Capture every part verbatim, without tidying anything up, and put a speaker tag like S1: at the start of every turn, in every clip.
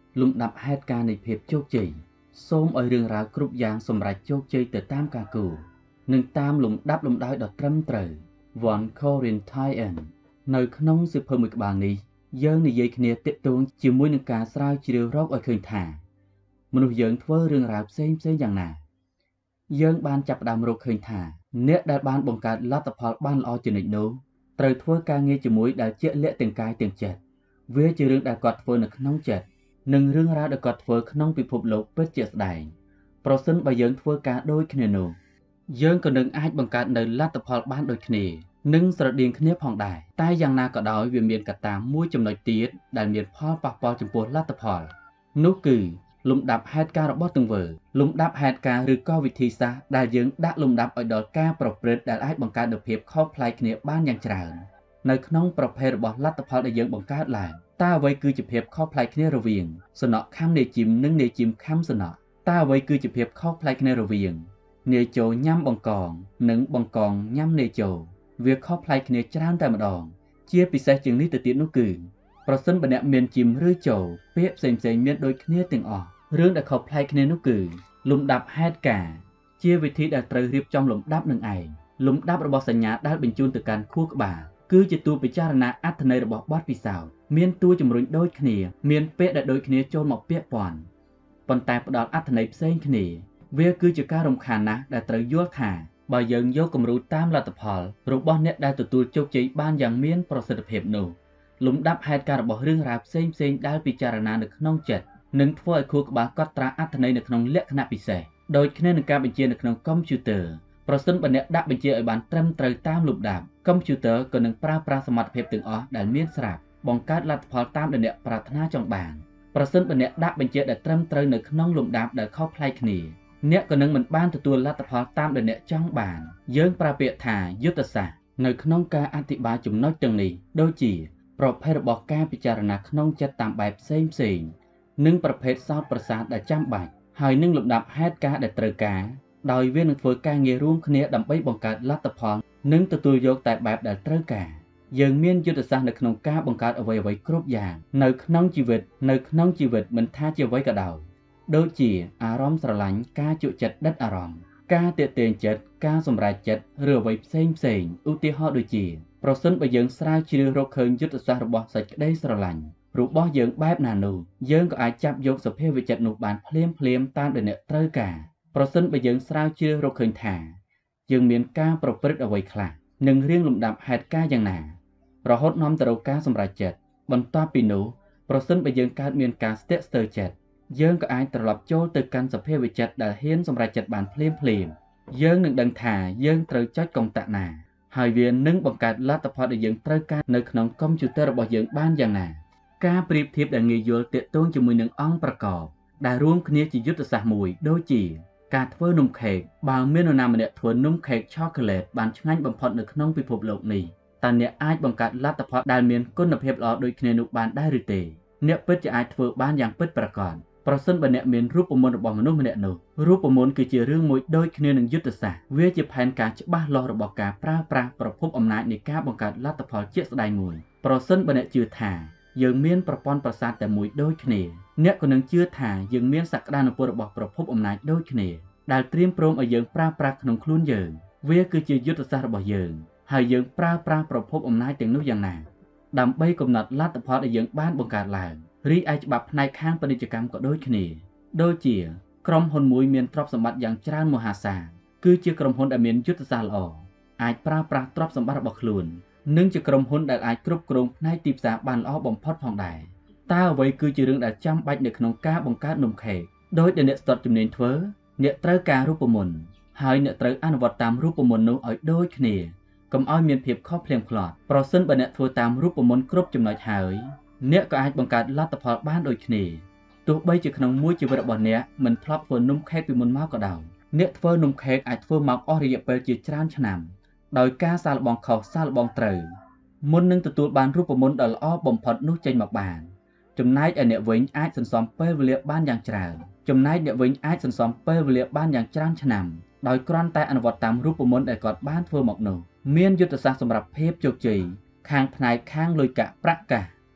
S1: លំដាប់ហេតុការណ៍នៃភាពជោគជ័យសូមឲ្យរឿងរ៉ាវគ្រប់យ៉ាងសម្រេចជោគជ័យទៅតាមការគូរនិងតាមលំដាប់លំដោយដ៏ត្រឹមត្រូវ One Corinthian នៅក្នុងសៀវភៅមួយក្បាលនេះយើងនិយាយគ្នាទាក់ទងជាមួយនឹងការស្រាវជ្រាវរកឲ្យឃើញថាមនុស្សយើងធ្វើរឿងរ៉ាវផ្សេងផ្សេងយ៉ាងណាយើងបានចាប់ផ្ដើមរកឃើញថាអ្នកដែលបានបង្កើតលទ្ធផលបានល្អជានិច្ចនោះត្រូវធ្វើការងារជាមួយដែលជាក់លាក់ទាំងកាយទាំងចិត្តវាជារឿងដែលគាត់ធ្វើនៅក្នុងចិត្តនិងរឿងរ៉ាវដែលគាត់ធ្វើក្នុងពិភពលោកពិតជាស្ដែងប្រសិនបើយើងធ្វើការដូចគ្នានោះយើងក៏នឹងអាចបង្កើតនៅលទ្ធផលបានដូចគ្នានិងស្រដៀងគ្នាផងដែរតែយ៉ាងណាក៏ដោយវាមានកត្តាមួយចំណុចទៀតដែលមានផលប៉ះពាល់ចំពោះលទ្ធផលនោះគឺលំដាប់ហេតុការណ៍របស់ទង្វើលំដាប់ហេតុការណ៍ឬក៏វិធីសាស្ត្រដែលយើងដាក់លំដាប់ឲ្យដល់ការប្រព្រឹត្តដែលអាចបង្កើតនូវភាពខុសប្លែកគ្នាបានយ៉ាងច្រើននៅក្នុងប្រភេទរបស់លទ្ធផលដែលយើងបង្កើតឡើងតើអ្វីគឺជាភាពខុសប្លែកគ្នារវាងសំណក់ខំនាយជីមនិងនាយជីមខំសំណក់តើអ្វីគឺជាភាពខុសប្លែកគ្នារវាងនាយចូលញ៉ាំបង្កងនិងបង្កងញ៉ាំនាយចូលវាខុសប្លែកគ្នាច្រើនតែម្ដងជាពិសេសជាងនេះទៅទៀតនោះគឺប្រសិនបើអ្នកមានជីមឬចូលពាក្យផ្សេងៗមានដូចគ្នាទាំងអស់រឿងដែលខុសប្លែកគ្នានោះគឺលំដាប់ហេតុការណ៍ជាវិធីដែលត្រូវរៀបចំលំដាប់នឹងឯងលំដាប់របស់សញ្ញាដែលបញ្ជូនទៅកាន់ខួរក្បាលគឺជាតួពិចារណាអត្ថន័យរបស់បទពិសោធន៍មានតួជំរុញដូចគ្នាមានពាក្យដែលដូចគ្នាចូលមកពាក្យពាន់ប៉ុន្តែផ្ដល់អត្ថន័យផ្សេងគ្នាវាគឺជាការរំខានណាស់ដែលត្រូវយល់ថាបើយើងយកគំរូតាមលទ្ធផលរបស់អ្នកដែលទទួលជោគជ័យបានយ៉ាងមានប្រសិទ្ធភាពនោះលំដាប់ហេតុការណ៍របស់រឿងរ៉ាវផ្សេងផ្សេងដែលពិចារណានៅក្នុងចិត្តនឹងធ្វើឲ្យខួរក្បាលកត់ត្រាអត្ថន័យនៅក្នុងលក្ខណៈពិសេសដូចគ្នានឹងការបញ្ជានៅក្នុងកុំព្យូទ័រប្រសិនបើអ្នកដាក់បញ្ជាឲ្យបានត្រឹមត្រូវតាមលំដាប់កុំព្យូទ័រក៏នឹងប្រើប្រាស់សមត្ថភាពទាំងអស់ដែលមានស្រាប់បង្កើតលទ្ធផលតាមដែលអ្នកប្រាថ្នាចង់បានប្រសិនបើអ្នកដាក់បញ្ជាដែលត្រឹមត្រូវនៅក្នុងលំដាប់ដែលខុសប្លែកគ្នាអ្នកក៏នឹងមិនបានទទួលលទ្ធផលតាមដែលអ្នកចង់បានយើងប្រើពាក្យថាយុទ្ធសាស្ត្រនៅក្នុងការអធិប្បាយចំណុចទាំងនេះដូចជាប្រភេទរបស់ការពិចារណាក្នុងចិត្តតាមបែបផ្សេងផ្សេងនិងប្រភេទសោតប្រសាទដែលចាំបាច់ហើយនឹងលំដាប់ហេតុការណ៍ដែលត្រូវការដោយវានឹងធ្វើការងាររួមគ្នាដើម្បីបង្កើតលទ្ធផលនិងទទួលយកតែបែបដែលត្រូវការយើងមានយុទ្ធសាស្ត្រនៅក្នុងការបង្កើតអ្វីៗគ្រប់យ៉ាងនៅក្នុងជីវិតនៅក្នុងជីវិតមិនថាជាអ្វីក៏ដោយដូចជាអារម្មណ៍ស្រឡាញ់ការជក់ចិត្តដិតអារម្មណ៍ការទាក់ទាញចិត្តការសម្រេចចិត្តឬអ្វីផ្សេងផ្សេងឧទាហរណ៍ដូចជាប្រសិនបើយើងស្រាវជ្រាវរកឃើញយុទ្ធសាស្ត្ររបស់សេចក្តីស្រឡាញ់របស់យើងបែបណានោះយើងក៏អាចចាប់យកសភាវចិត្តនោះបានភ្លាមភ្លាមតាមដែលអ្នកត្រូវការប្រសិនបើយើងស្រាវជ្រាវរកឃើញថាយើងមានការប្រព្រឹត្តអ្វីខ្លះនិងរៀងលំដាប់ហេតុការណ៍យ៉ាងណារហូតនាំទៅរកការសម្រេចចិត្តបន្ទាប់ពីនោះប្រសិនបើយើងកើតមានការស្ទាក់ស្ទើរចិត្តយើងក៏អាចត្រឡប់ចូលទៅកាន់សភាវចិត្តដែលហ៊ានសម្រេចចិត្តបានភ្លាមភ្លាមយើងនឹងដឹងថាយើងត្រូវចុចកុងតាក់ណាហើយវានឹងបង្កើតលទ្ធផលដែលយើងត្រូវការនៅក្នុងកុំព្យូទ័ររបស់យើងបានយ៉ាងណាការប្រៀបធៀបដែលងាយយល់ទាក់ទងជាមួយនឹងអង្គប្រកបដែលរួមគ្នាជាយុទ្ធសាស្ត្រមួយដូចជាការធ្វើនំខេកបើមាននរណាម្នាក់ធ្វើនំខេកឆូកូឡេតបានឆ្ងាញ់បំផុតនៅក្នុងពិភពលោកនេះតើអ្នកអាចបង្កើតលទ្ធផលដែលមានគុណភាពល្អដូចគ្នានោះបានដែរឬទេអ្នកពិតជាអាចធ្វើបានយ៉ាងពិតប្រាកដប្រសិនបើអ្នកមានរូបមន្តរបស់មនុស្សម្នាក់នោះរូបមន្តគឺជារឿងមួយដូចគ្នានឹងយុទ្ធសាស្ត្រវាជាផែនការច្បាស់លាស់របស់ការប្រើប្រាស់ប្រភពអំណាចនៃការបង្កើតលទ្ធផលជាក់ស្ដែងមួយប្រសិនបើអ្នកជឿថាយើងមានប្រព័ន្ធប្រសាទតែមួយដូចគ្នាអ្នកក៏នឹងជឿថាយើងមានសក្តានុពលរបស់ប្រភពអំណាចដូចគ្នាដែលត្រៀមព្រមឲ្យយើងប្រើប្រាស់ក្នុងខ្លួនយើងវាគឺជាយុទ្ធសាស្ត្ររបស់យើងហើយយើងប្រើប្រាស់ប្រភពអំណាចទាំងនោះយ៉ាងណាដើម្បីកំណត់លទ្ធផលដែលយើងបានបង្កើតឡើងរីឯច្បាប់ផ្នែកខាងពាណិជ្ជកម្មក៏ដូចគ្នាដូចជាក្រុមហ៊ុនមួយមានទ្រព្យសម្បត្តិយ៉ាងច្រើនមហាសាលគឺជាក្រុមហ៊ុនដែលមានយុទ្ធសាស្ត្រល្អអាចប្រើប្រាស់ទ្រព្យសម្បត្តិរបស់ខ្លួននិងជាក្រុមហ៊ុនដែលអាចគ្រប់គ្រងផ្នែកទីផ្សារបានល្អបំផុតផងដែរតើអ្វីគឺជារឿងដែលចាំបាច់នៅក្នុងការបង្កើតនំខេកដោយដែលអ្នកស្ទាត់ជំនាញធ្វើអ្នកត្រូវការរូបមន្តហើយអ្នកត្រូវអនុវត្តតាមរូបមន្តនោះឲ្យដូចគ្នាកុំឲ្យមានភាពខុសភ្លៀងផ្លាត់ប្រសិនបើអ្នកធ្វើតាមរូបមន្តគ្រប់ចំណុចហើយអ្នកក៏អាចបង្កើតលទ្ធផលបានដូចគ្នាទោះបីជាក្នុងមួយជីវិតរបស់អ្នកមិនធ្លាប់ធ្វើនំខេកពីមុនមកក៏ដោយអ្នកធ្វើនំខេកអាចធ្វើមកអស់រយៈពេលជាច្រើនឆ្នាំដោយការសាកល្បងខុសសាកល្បងត្រូវមុននឹងទទួលបានរូបមន្តដ៏ល្អបំផុតនោះចេញមកបានចំណែកឯអ្នកវិញអាចសន្សំពេលវេលាបានយ៉ាងច្រើនចំណែកអ្នកវិញអាចសន្សំពេលវេលាបានយ៉ាងច្រើនឆ្នាំដោយគ្រាន់តែអនុវត្តតាមរូបមន្តដែលគាត់បានធ្វើមកនោះមានយុទ្ធសាស្ត្រសម្រាប់ភាពជោគជ័យខាងផ្នែកខាងលុយកាក់ប្រាក់កាស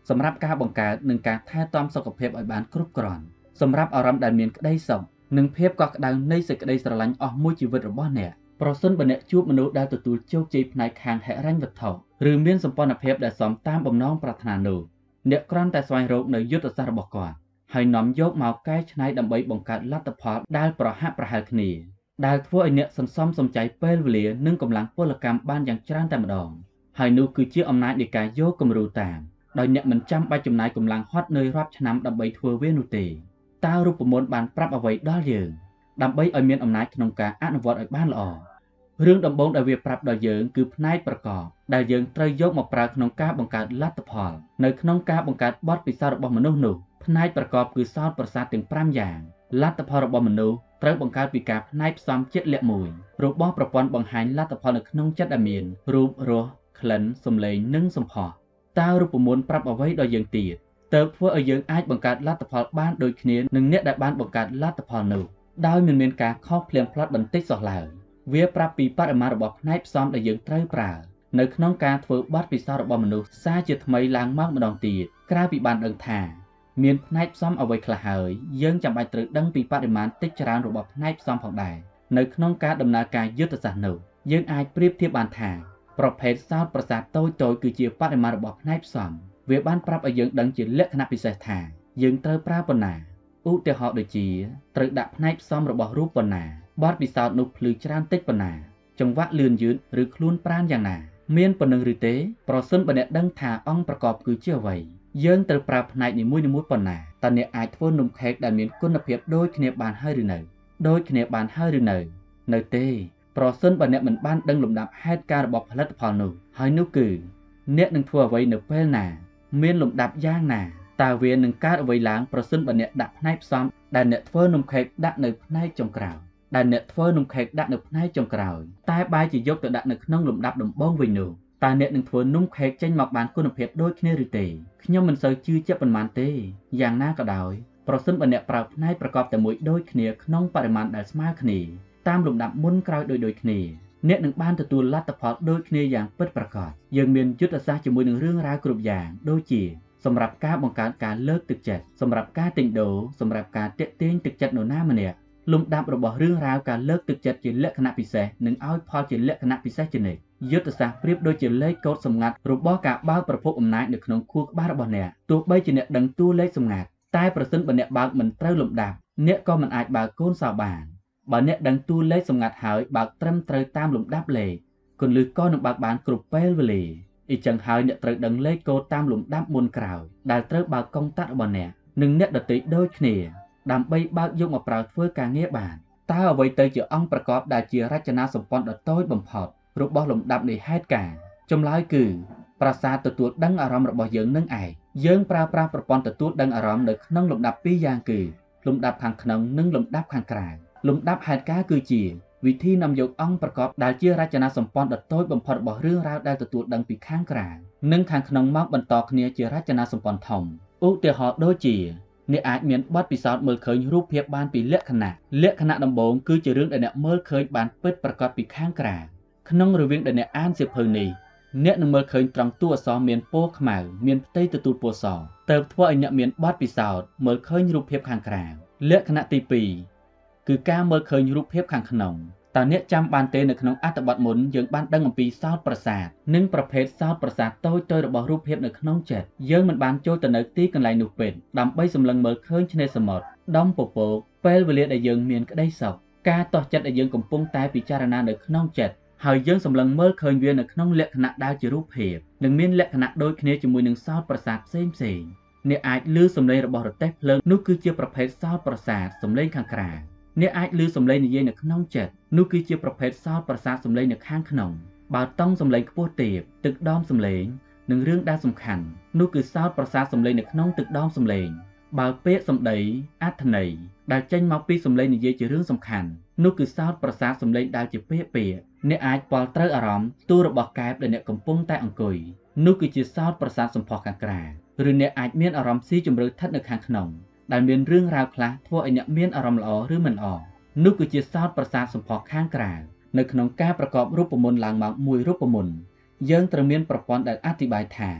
S1: សម្រាប់ការបង្កើតនិងការថែទាំសុខភាពឲ្យបានគ្រប់គ្រាន់សម្រាប់អារម្មណ៍ដែលមានក្តីសុខនិងភាពកក់ក្ដៅនៃសេចក្តីស្រឡាញ់អស់មួយជីវិតរបស់អ្នកប្រសិនបើអ្នកជួបមនុស្សដែលទទួលជោគជ័យផ្នែកខាងហិរញ្ញវត្ថុឬមានសម្ព័ន្ធភាពដែលសមតាមបំណងប្រាថ្នានោះអ្នកគ្រាន់តែស្វែងរកនៅយុទ្ធសាស្ត្ររបស់គាត់ហើយនាំយកមកកែច្នៃដើម្បីបង្កើតលទ្ធផលដែលប្រហាក់ប្រហែលគ្នាដែលធ្វើឲ្យអ្នកសន្សំសំចៃពេលវេលានិងកម្លាំងពលកម្មបានយ៉ាងច្រើនតែម្ដងហើយនោះគឺជាអំណាចនៃការយកគំរូតាមដោយអ្នកមិនចាំបាច់ចំណាយកម្លាំងហត់នឿយរាប់ឆ្នាំដើម្បីធ្វើវានោះទេតើរូបមន្តបានប្រាប់អ្វីដល់យើងដើម្បីឲ្យមានអំណាចក្នុងការអនុវត្តឲ្យបានល្អរឿងដំបូងដែលវាប្រាប់ដល់យើងគឺផ្នែកប្រកបដែលយើងត្រូវយកមកប្រើក្នុងការបង្កើតលទ្ធផលនៅក្នុងការបង្កើតបទពិសោធន៍របស់មនុស្សនោះផ្នែកប្រកបគឺសោតប្រសាទទាំងប្រាំយ៉ាងលទ្ធផលរបស់មនុស្សត្រូវបង្កើតពីការផ្នែកផ្សំជាក់លាក់មួយរបស់ប្រព័ន្ធបង្ហាញលទ្ធផលនៅក្នុងចិត្តដែលមានរូបរសក្លិនសំឡេងនិងសម្ផស្សតើរូបមន្តប្រាប់អ្វីដល់យើងទៀតទើបធ្វើឲ្យយើងអាចបង្កើតលទ្ធផលបានដូចគ្នានឹងអ្នកដែលបានបង្កើតលទ្ធផលនោះដោយមិនមានការខុសភ្លៀងផ្លាត់បន្តិចសោះឡើយវាប្រាប់ពីបរិមាណរបស់ផ្នែកផ្សំដែលយើងត្រូវប្រើនៅក្នុងការធ្វើបទពិសោធន៍របស់មនុស្សសារជាថ្មីឡើងមកម្ដងទៀតក្រៅពីបានដឹងថាមានផ្នែកផ្សំអ្វីខ្លះហើយយើងចាំបាច់ត្រូវដឹងពីបរិមាណតិចច្រើនរបស់ផ្នែកផ្សំផងដែរនៅក្នុងការដំណើរការយុទ្ធសាស្ត្រនោះយើងអាចប្រៀបធៀបបានថាប្រភេទសោតប្រសាទតូចតូចគឺជាបរិមាណរបស់ផ្នែកផ្សំវាបានប្រាប់ឲ្យយើងដឹងជាលក្ខណៈពិសេសថាយើងត្រូវប្រើប៉ុណ្ណាឧទាហរណ៍ដូចជាត្រូវដាក់ផ្នែកផ្សំរបស់រូបប៉ុណ្ណាបទពិសោធន៍នោះភ្លឺច្រើនតិចប៉ុណ្ណាចង្វាក់លឿនយឺតឬខ្លួនប្រាណយ៉ាងណាមានប៉ុណ្ណឹងឬទេប្រសិនបើអ្នកដឹងថាអង្គប្រកបគឺជាអ្វីយើងត្រូវប្រើផ្នែកនីមួយៗប៉ុណ្ណាតើអ្នកអាចធ្វើនំខេកដែលមានគុណភាពដូចគ្នាបានហើយឬនៅដូចគ្នាបានហើយឬនៅនៅទេប្រសិនបើអ្នកមិនបានដឹងលំដាប់ហេតុការណ៍របស់ផលិតផលនោះហើយនោះគឺអ្នកនឹងធ្វើអ្វីនៅពេលណាមានលំដាប់យ៉ាងណាតើវានឹងកើតអ្វីឡើងប្រសិនបើអ្នកដាក់ផ្នែកផ្សំដែលអ្នកធ្វើនំខេកដាក់នៅផ្នែកចុងក្រោយដែលអ្នកធ្វើនំខេកដាក់នៅផ្នែកចុងក្រោយតែបែរជាយកទៅដាក់នៅក្នុងលំដាប់ដំបូងវិញនោះតើអ្នកនឹងធ្វើនំខេកចេញមកបានគុណភាពដូចគ្នាឬទេខ្ញុំមិនសូវជឿជាក់ប៉ុន្មានទេយ៉ាងណាក៏ដោយប្រសិនបើអ្នកប្រើផ្នែកប្រកបតែមួយដូចគ្នាក្នុងបរិមាណដែលស្មើគ្នាតាមលំដាប់មុនក្រោយដូចដូចគ្នាអ្នកនឹងបានទទួលលទ្ធផលដូចគ្នាយ៉ាងពិតប្រាកដយើងមានយុទ្ធសាស្ត្រជាមួយនឹងរឿងរ៉ាវគ្រប់យ៉ាងដូចជាសម្រាប់ការបង្កើតការលើកទឹកចិត្តសម្រាប់ការទិញដូរសម្រាប់ការទាក់ទាញទឹកចិត្តនរណាម្នាក់លំដាប់របស់រឿងរ៉ាវការលើកទឹកចិត្តជាលក្ខណៈពិសេសនិងឲ្យផលជាលក្ខណៈពិសេសជានិច្ចយុទ្ធសាស្ត្រប្រៀបដូចជាលេខកូដសម្ងាត់របស់ការបើកប្រភពអំណាចនៅក្នុងខួរក្បាលរបស់អ្នកទោះបីជាអ្នកដឹងតួលេខសម្ងាត់តែប្រសិនបើអ្នកបើកមិនត្រូវលំដាប់អ្នកក៏មិនអាចបើកកូនសោបានបើអ្នកដឹងតួលេខសម្ងាត់ហើយបើកត្រឹមត្រូវតាមលំដាប់លេខគន្លឹះក៏នឹងបើកបានគ្រប់ពេលវេលាអញ្ចឹងហើយអ្នកត្រូវដឹងលេខកូដតាមលំដាប់មុនក្រោយដែលត្រូវបើកកុងតាក់របស់អ្នកនិងអ្នកដទៃដូចគ្នាដើម្បីបើកយកមកប្រើធ្វើការងារបានតើអ្វីទៅជាអង្គប្រកបដែលជារចនាសម្ព័ន្ធដ៏តូចបំផុតរបស់លំដាប់នៃហេតុការណ៍ចម្លើយគឺប្រសាទទទួលដឹងអារម្មណ៍របស់យើងនឹងឯងយើងប្រើប្រាស់ប្រព័ន្ធទទួលដឹងអារម្មណ៍នៅក្នុងលំដាប់ពីរយ៉ាងគឺលំដាប់ខាងក្នុងនិងលំដាប់ខាងក្រៅលំដាប់ហេតុការណ៍គឺជាវិធីនាំយកអង្គប្រកបដែលជារចនាសម្ព័ន្ធដ៏តូចបំផុតរបស់រឿងរ៉ាវដែលទទួលដឹងពីខាងក្រៅនិងខាងក្នុងមកបន្តគ្នាជារចនាសម្ព័ន្ធធំឧទាហរណ៍ដូចជាអ្នកអាចមានបទពិសោធន៍មើលឃើញរូបភាពបានពីលក្ខណៈលក្ខណៈដំបូងគឺជារឿងដែលអ្នកមើលឃើញបានពិតប្រាកដពីខាងក្រៅក្នុងរវាងដែលអ្នកអានសៀវភៅនេះអ្នកនឹងមើលឃើញត្រង់តួអក្សរមានពណ៌ខ្មៅមានផ្ទៃទទួលពណ៌សទើបធ្វើឲ្យអ្នកមានបទពិសោធន៍មើលឃើញរូបភាពខាងក្រៅលក្ខណៈទីពីរគឺការមើលឃើញរូបភាពខាងក្នុងតើអ្នកចាំបានទេនៅក្នុងអត្ថបទមុនយើងបានដឹងអំពីសោតប្រសាទនិងប្រភេទសោតប្រសាទតូចៗរបស់រូបភាពនៅក្នុងចិត្តយើងមិនបានចូលទៅនៅទីកន្លែងនោះពេកដើម្បីសម្លឹងមើលឃើញឆ្នេរសមុទ្រដំពពកពេលវេលាដែលយើងមានក្តីសុខការតោះចិត្តដែលយើងកំពុងតែពិចារណានៅក្នុងចិត្តហើយយើងសម្លឹងមើលឃើញវានៅក្នុងលក្ខណៈដែលជារូបភាពនិងមានលក្ខណៈដូចគ្នាជាមួយនឹងសោតប្រសាទផ្សេងផ្សេងអ្នកអាចឮសំឡេងរបស់រទេះភ្លើងនោះគឺជាប្រភេទសោតប្រសាទសំឡេងខាងក្រៅអ្នកអាចឮសំឡេងនិយាយនៅក្នុងចិត្តនោះគឺជាប្រភេទសោតប្រសាទសំឡេងនៅខាងក្នុងបើតង់សំឡេងខ្ពស់ទាបទឹកដមសំឡេងនិងរឿងដែលសំខាន់នោះគឺសោតប្រសាទសំឡេងនៅក្នុងទឹកដមសំឡេងបើពាក្យសម្ដីអត្ថន័យដែលចេញមកពីសំឡេងនិយាយជារឿងសំខាន់នោះគឺសោតប្រសាទសំឡេងដែលជាពាក្យពាក្យអ្នកអាចពាល់ត្រូវអារម្មណ៍តួរបស់កែបដែលអ្នកកំពុងតែអង្គុយនោះគឺជាសោតប្រសាទសម្ផស្សខាងក្រៅឬអ្នកអាចមានអារម្មណ៍ស៊ីជម្រៅស្ថិតនៅខាងក្នុងដែលមានរឿងរ៉ាវខ្លះធ្វើឲ្យអ្នកមានអារម្មណ៍ល្អឬមិនល្អនោះគឺជាសោតប្រសាទសម្ផស្សខាងក្រៅនៅក្នុងការប្រកបរូបមន្តឡើងមកមួយរូបមន្តយើងត្រូវមានប្រព័ន្ធដែលអធិប្បាយថា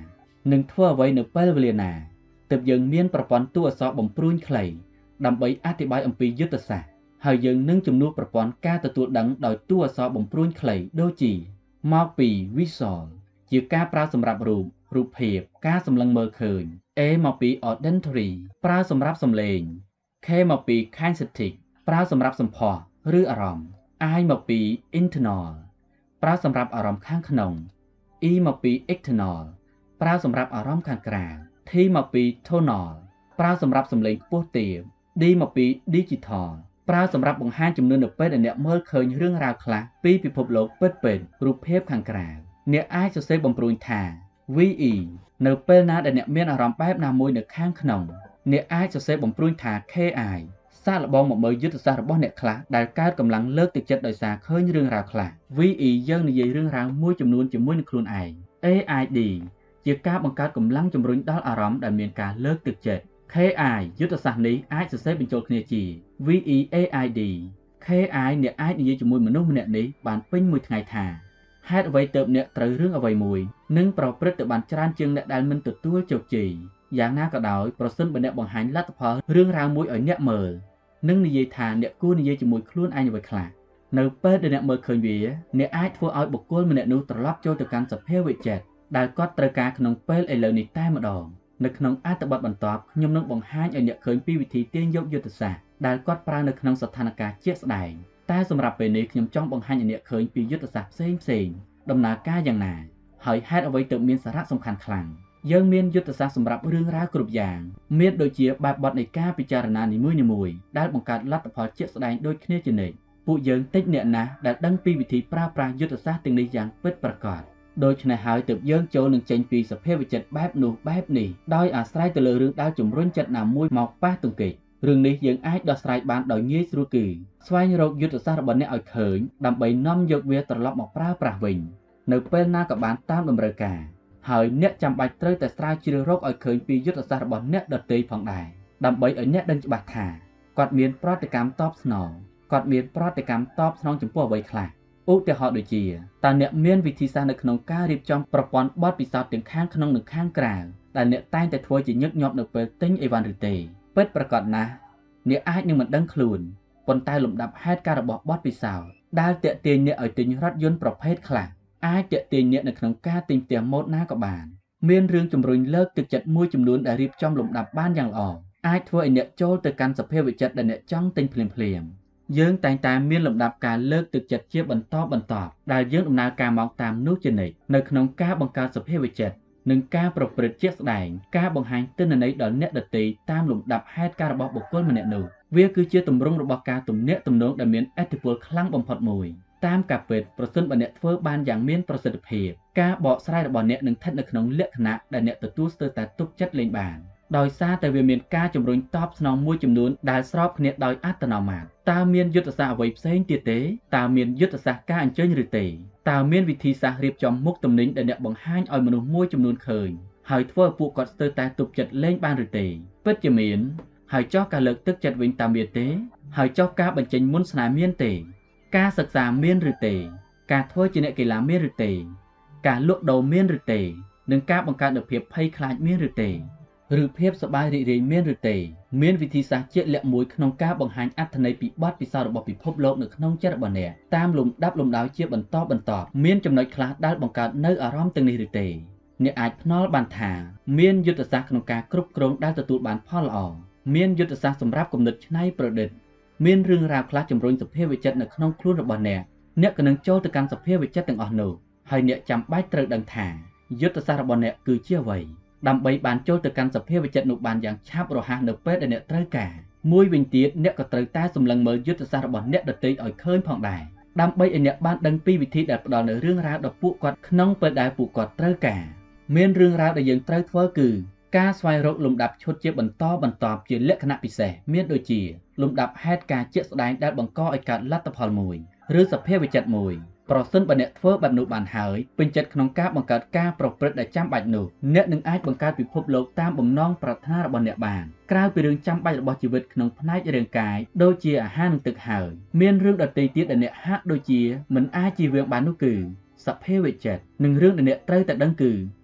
S1: នឹងធ្វើអ្វីនៅពេលវេលាណាទើបយើងមានប្រព័ន្ធទូអក្សរបំព្រួញខ្លីដើម្បីអធិប្បាយអំពីយុទ្ធសាស្ត្រហើយយើងនឹងជំនួសប្រព័ន្ធការទទួលដឹងដោយទូអក្សរបំព្រួញខ្លីដូចជាមកពី visual ជាការប្រើសម្រាប់រូបរូបភាពការសម្លឹងមើលឃើញ A មកពី auditory ប្រើសម្រាប់សំឡេង K មកពី kinesthetic ប្រើសម្រាប់សម្ផស្សឬអារម្មណ៍ I មកពី internal ប្រើសម្រាប់អារម្មណ៍ខាងក្នុង E មកពី external ប្រើសម្រាប់អារម្មណ៍ខាងក្រៅ T មកពី tonal ប្រើសម្រាប់សំឡេងខ្ពស់ទាប D មកពី digital ប្រើសម្រាប់បង្ហាញចំនួននៅពេលដែលអ្នកមើលឃើញរឿងរ៉ាវខ្លះពីពិភពលោកពិតៗរូបភាពខាងក្រៅអ្នកអាចសរសេរបំព្រួញថា វី អ៊ី នៅពេលណាដែលអ្នកមានអារម្មណ៍បែបណាមួយនៅខាងក្នុងអ្នកអាចសរសេរបំព្រួញថា ខេ អាយ សាកល្បងមកមើលយុទ្ធសាស្ត្ររបស់អ្នកខ្លះដែលកើតកម្លាំងលើកទឹកចិត្តដោយសារឃើញរឿងរ៉ាវខ្លះ វី អ៊ី យើងនិយាយរឿងរ៉ាវមួយចំនួនជាមួយនឹងខ្លួនឯង អេ អាយ ឌី ជាការបង្កើតកម្លាំងជំរុញដល់អារម្មណ៍ដែលមានការលើកទឹកចិត្ត ខេ អាយ យុទ្ធសាស្ត្រនេះអាចសរសេរបញ្ចូលគ្នាជា វី អ៊ី អេ អាយ ឌី ខេ អាយ អ្នកអាចនិយាយជាមួយមនុស្សម្នាក់នេះបានពេញមួយថ្ងៃថាហេតុអ្វីទើបអ្នកត្រូវរឿងអ្វីមួយនិងប្រព្រឹត្តទៅបានច្រើនជាងអ្នកដែលមិនទទួលជោគជ័យយ៉ាងណាក៏ដោយប្រសិនបើអ្នកបង្ហាញលទ្ធផលរឿងរ៉ាវមួយឲ្យអ្នកមើលនិងនិយាយថាអ្នកគួរនិយាយជាមួយខ្លួនឯងអ្វីខ្លះនៅពេលដែលអ្នកមើលឃើញវាអ្នកអាចធ្វើឲ្យបុគ្គលម្នាក់នោះត្រឡប់ចូលទៅកាន់សភាវៈចិត្តដែលគាត់ត្រូវការក្នុងពេលឥឡូវនេះតែម្ដងនៅក្នុងអត្ថបទបន្ទាប់ខ្ញុំនឹងបង្ហាញឲ្យអ្នកឃើញពីវិធីទាញយកយុទ្ធសាស្ត្រដែលគាត់ប្រើនៅក្នុងស្ថានភាពជាក់ស្ដែងតែសម្រាប់ពេលនេះខ្ញុំចង់បង្ហាញឲ្យអ្នកឃើញពីយុទ្ធសាស្ត្រផ្សេងផ្សេងដំណើរការយ៉ាងណាហើយហេតុអ្វីទើបមានសារៈសំខាន់ខ្លាំងយើងមានយុទ្ធសាស្ត្រសម្រាប់រឿងរ៉ាវគ្រប់យ៉ាងមានដូចជាបែបបទនៃការពិចារណានីមួយៗដែលបង្កើតលទ្ធផលជាក់ស្ដែងដូចគ្នាជានិច្ចពួកយើងតិចអ្នកណាស់ដែលដឹងពីវិធីប្រើប្រាស់យុទ្ធសាស្ត្រទាំងនេះយ៉ាងពិតប្រាកដដូច្នេះហើយទើបយើងចូលនឹងចេញពីសភាវៈចិត្តបែបនោះបែបនេះដោយអាស្រ័យទៅលើរឿងដែលជំរុញចិត្តណាមួយមកប៉ះទង្គិចរឿងនេះយើងអាចដោះស្រាយបានដោយងាយស្រួលគឺស្វែងរកយុទ្ធសាស្ត្ររបស់អ្នកឲ្យឃើញដើម្បីនាំយកវាត្រឡប់មកប្រើប្រាស់វិញនៅពេលណាក៏បានតាមតម្រូវការហើយអ្នកចាំបាច់ត្រូវតែស្រាវជ្រាវរកឲ្យឃើញពីយុទ្ធសាស្ត្ររបស់អ្នកដទៃផងដែរដើម្បីឲ្យអ្នកដឹងច្បាស់ថាគាត់មានប្រតិកម្មតបស្នងគាត់មានប្រតិកម្មតបស្នងចំពោះអ្វីខ្លះឧទាហរណ៍ដូចជាតើអ្នកមានវិធីសាស្ត្រនៅក្នុងការរៀបចំប្រព័ន្ធបទពិសោធន៍ទាំងខាងក្នុងនិងខាងក្រៅដែលអ្នកតែងតែធ្វើជាញឹកញាប់នៅពេលទិញអីវ៉ាន់ឬទេពិតប្រាកដណាស់អ្នកអាចនឹងមិនដឹងខ្លួនប៉ុន្តែលំដាប់ហេតុការរបស់បទពិសោធន៍ដែលទាក់ទាញអ្នកឲ្យទិញរថយន្តប្រភេទខ្លះអាចទាក់ទាញអ្នកនៅក្នុងការទិញផ្ទះម៉ូដណាក៏បានមានរឿងជំរុញលើកទឹកចិត្តមួយចំនួនដែលរៀបចំលំដាប់បានយ៉ាងល្អអាចធ្វើឲ្យអ្នកចូលទៅកាន់សភាវៈចិត្តដែលអ្នកចង់ទិញភ្លាមៗយើងតែងតែមានលំដាប់ការលើកទឹកចិត្តជាបន្តបន្ទាប់ដែលយើងដំណើរការមកតាមនោះជានិច្ចនៅក្នុងការបង្កើតសភាវៈចិត្តនិងការប្រព្រឹត្តជាក់ស្ដែងការបង្ហាញទិន្នន័យដល់អ្នកដទៃតាមលំដាប់ហេតុការរបស់បុគ្គលម្នាក់នោះវាគឺជាទម្រង់របស់ការទំនាក់ទំនងដែលមានឥទ្ធិពលខ្លាំងបំផុតមួយតាមការពិតប្រសិនបើអ្នកធ្វើបានយ៉ាងមានប្រសិទ្ធភាពការបកស្រាយរបស់អ្នកនឹងស្ថិតនៅក្នុងលក្ខណៈដែលអ្នកទទួលស្ទើរតែទុកចិត្តលេងបានដោយសារតែវាមានការជំរុញតបស្នងមួយចំនួនដែលស្របគ្នាដោយអត្តនោមាត្រតើមានយុទ្ធសាស្ត្រអ្វីផ្សេងទៀតទេតើមានយុទ្ធសាស្ត្រការអញ្ជើញឬទេតើមានវិធីសាស្ត្ររៀបចំមុខទំនិញដែលអ្នកបង្ហាញឲ្យមនុស្សមួយចំនួនឃើញហើយធ្វើឲ្យពួកគាត់ស្ទើរតែទុកចិត្តលេងបានឬទេពិតជាមានហើយចោះការលើកទឹកចិត្តវិញតើមានទេហើយចោះការបញ្ចេញមុនស្នេហ៍មានទេការសិក្សាមានឬទេការធ្វើជាអ្នកកីឡាមានឬទេការលក់ដូរមានឬទេនិងការបង្កើតនូវភាពភ័យខ្លាចមានឬទេឬភាពសប្បាយរីករាយមានឬទេមានវិធីសាស្ត្រជាក់លាក់មួយក្នុងការបង្ហាញអត្ថន័យពីបទពិសោធន៍របស់ពិភពលោកនៅក្នុងចិត្តរបស់អ្នកតាមលំដាប់លំដោយជាបន្តបន្ទាប់មានចំណុចខ្លះដែលបង្កើតនៅអារម្មណ៍ទាំងនេះឬទេអ្នកអាចភ្នាល់បានថាមានយុទ្ធសាស្ត្រក្នុងការគ្រប់គ្រងដែលទទួលបានផលល្អមានយុទ្ធសាស្ត្រសម្រាប់គំនិតច្នៃប្រឌិតមានរឿងរ៉ាវខ្លះជំរុញសភាវៈចិត្តនៅក្នុងខ្លួនរបស់អ្នកអ្នកក៏នឹងចូលទៅកាន់សភាវៈចិត្តទាំងអស់នោះហើយអ្នកចាំបាច់ត្រូវដឹងថាយុទ្ធសាស្ត្ររបស់អ្នកគឺជាអ្វីដើម្បីបានចូលទៅកាន់សភាវៈចិត្តនោះបានយ៉ាងឆាប់រហ័សនៅពេលដែលអ្នកត្រូវការមួយវិញទៀតអ្នកក៏ត្រូវតែសម្លឹងមើលយុទ្ធសាស្ត្ររបស់អ្នកដទៃឲ្យឃើញផងដែរដើម្បីឲ្យអ្នកបានដឹងពីវិធីដែលផ្ដល់នូវរឿងរ៉ាវដល់ពួកគាត់ក្នុងពេលដែលពួកគាត់ត្រូវការមានរឿងរ៉ាវដែលយើងត្រូវធ្វើគឺការស្វែងរកលំដាប់ឈុតជាបន្តបន្ទាប់ជាលក្ខណៈពិសេសមានដូចជាលំដាប់ហេតុការជាក់ស្ដែងដែលបង្កឲ្យកើតលទ្ធផលមួយឬសភាវៈចិត្តមួយប្រសិនបើអ្នកធ្វើបែបនោះបានហើយពេញចិត្តក្នុងការបង្កើតការប្រព្រឹត្តដែលចាំបាច់នោះអ្នកនឹងអាចបង្កើតពិភពលោកតាមបំណងប្រាថ្នារបស់អ្នកបានក្រៅពីរឿងចាំបាច់របស់ជីវិតក្នុងផ្នែករាងកាយដូចជាអាហារនិងទឹកហើយមានរឿងដទៃទៀតដែលអ្នកហាក់ដូចជាមិនអាចជៀសវាងបាននោះគឺសភាវៈចិត្តនិងរឿងដែលអ្នកត្រូវតែដឹងគឺ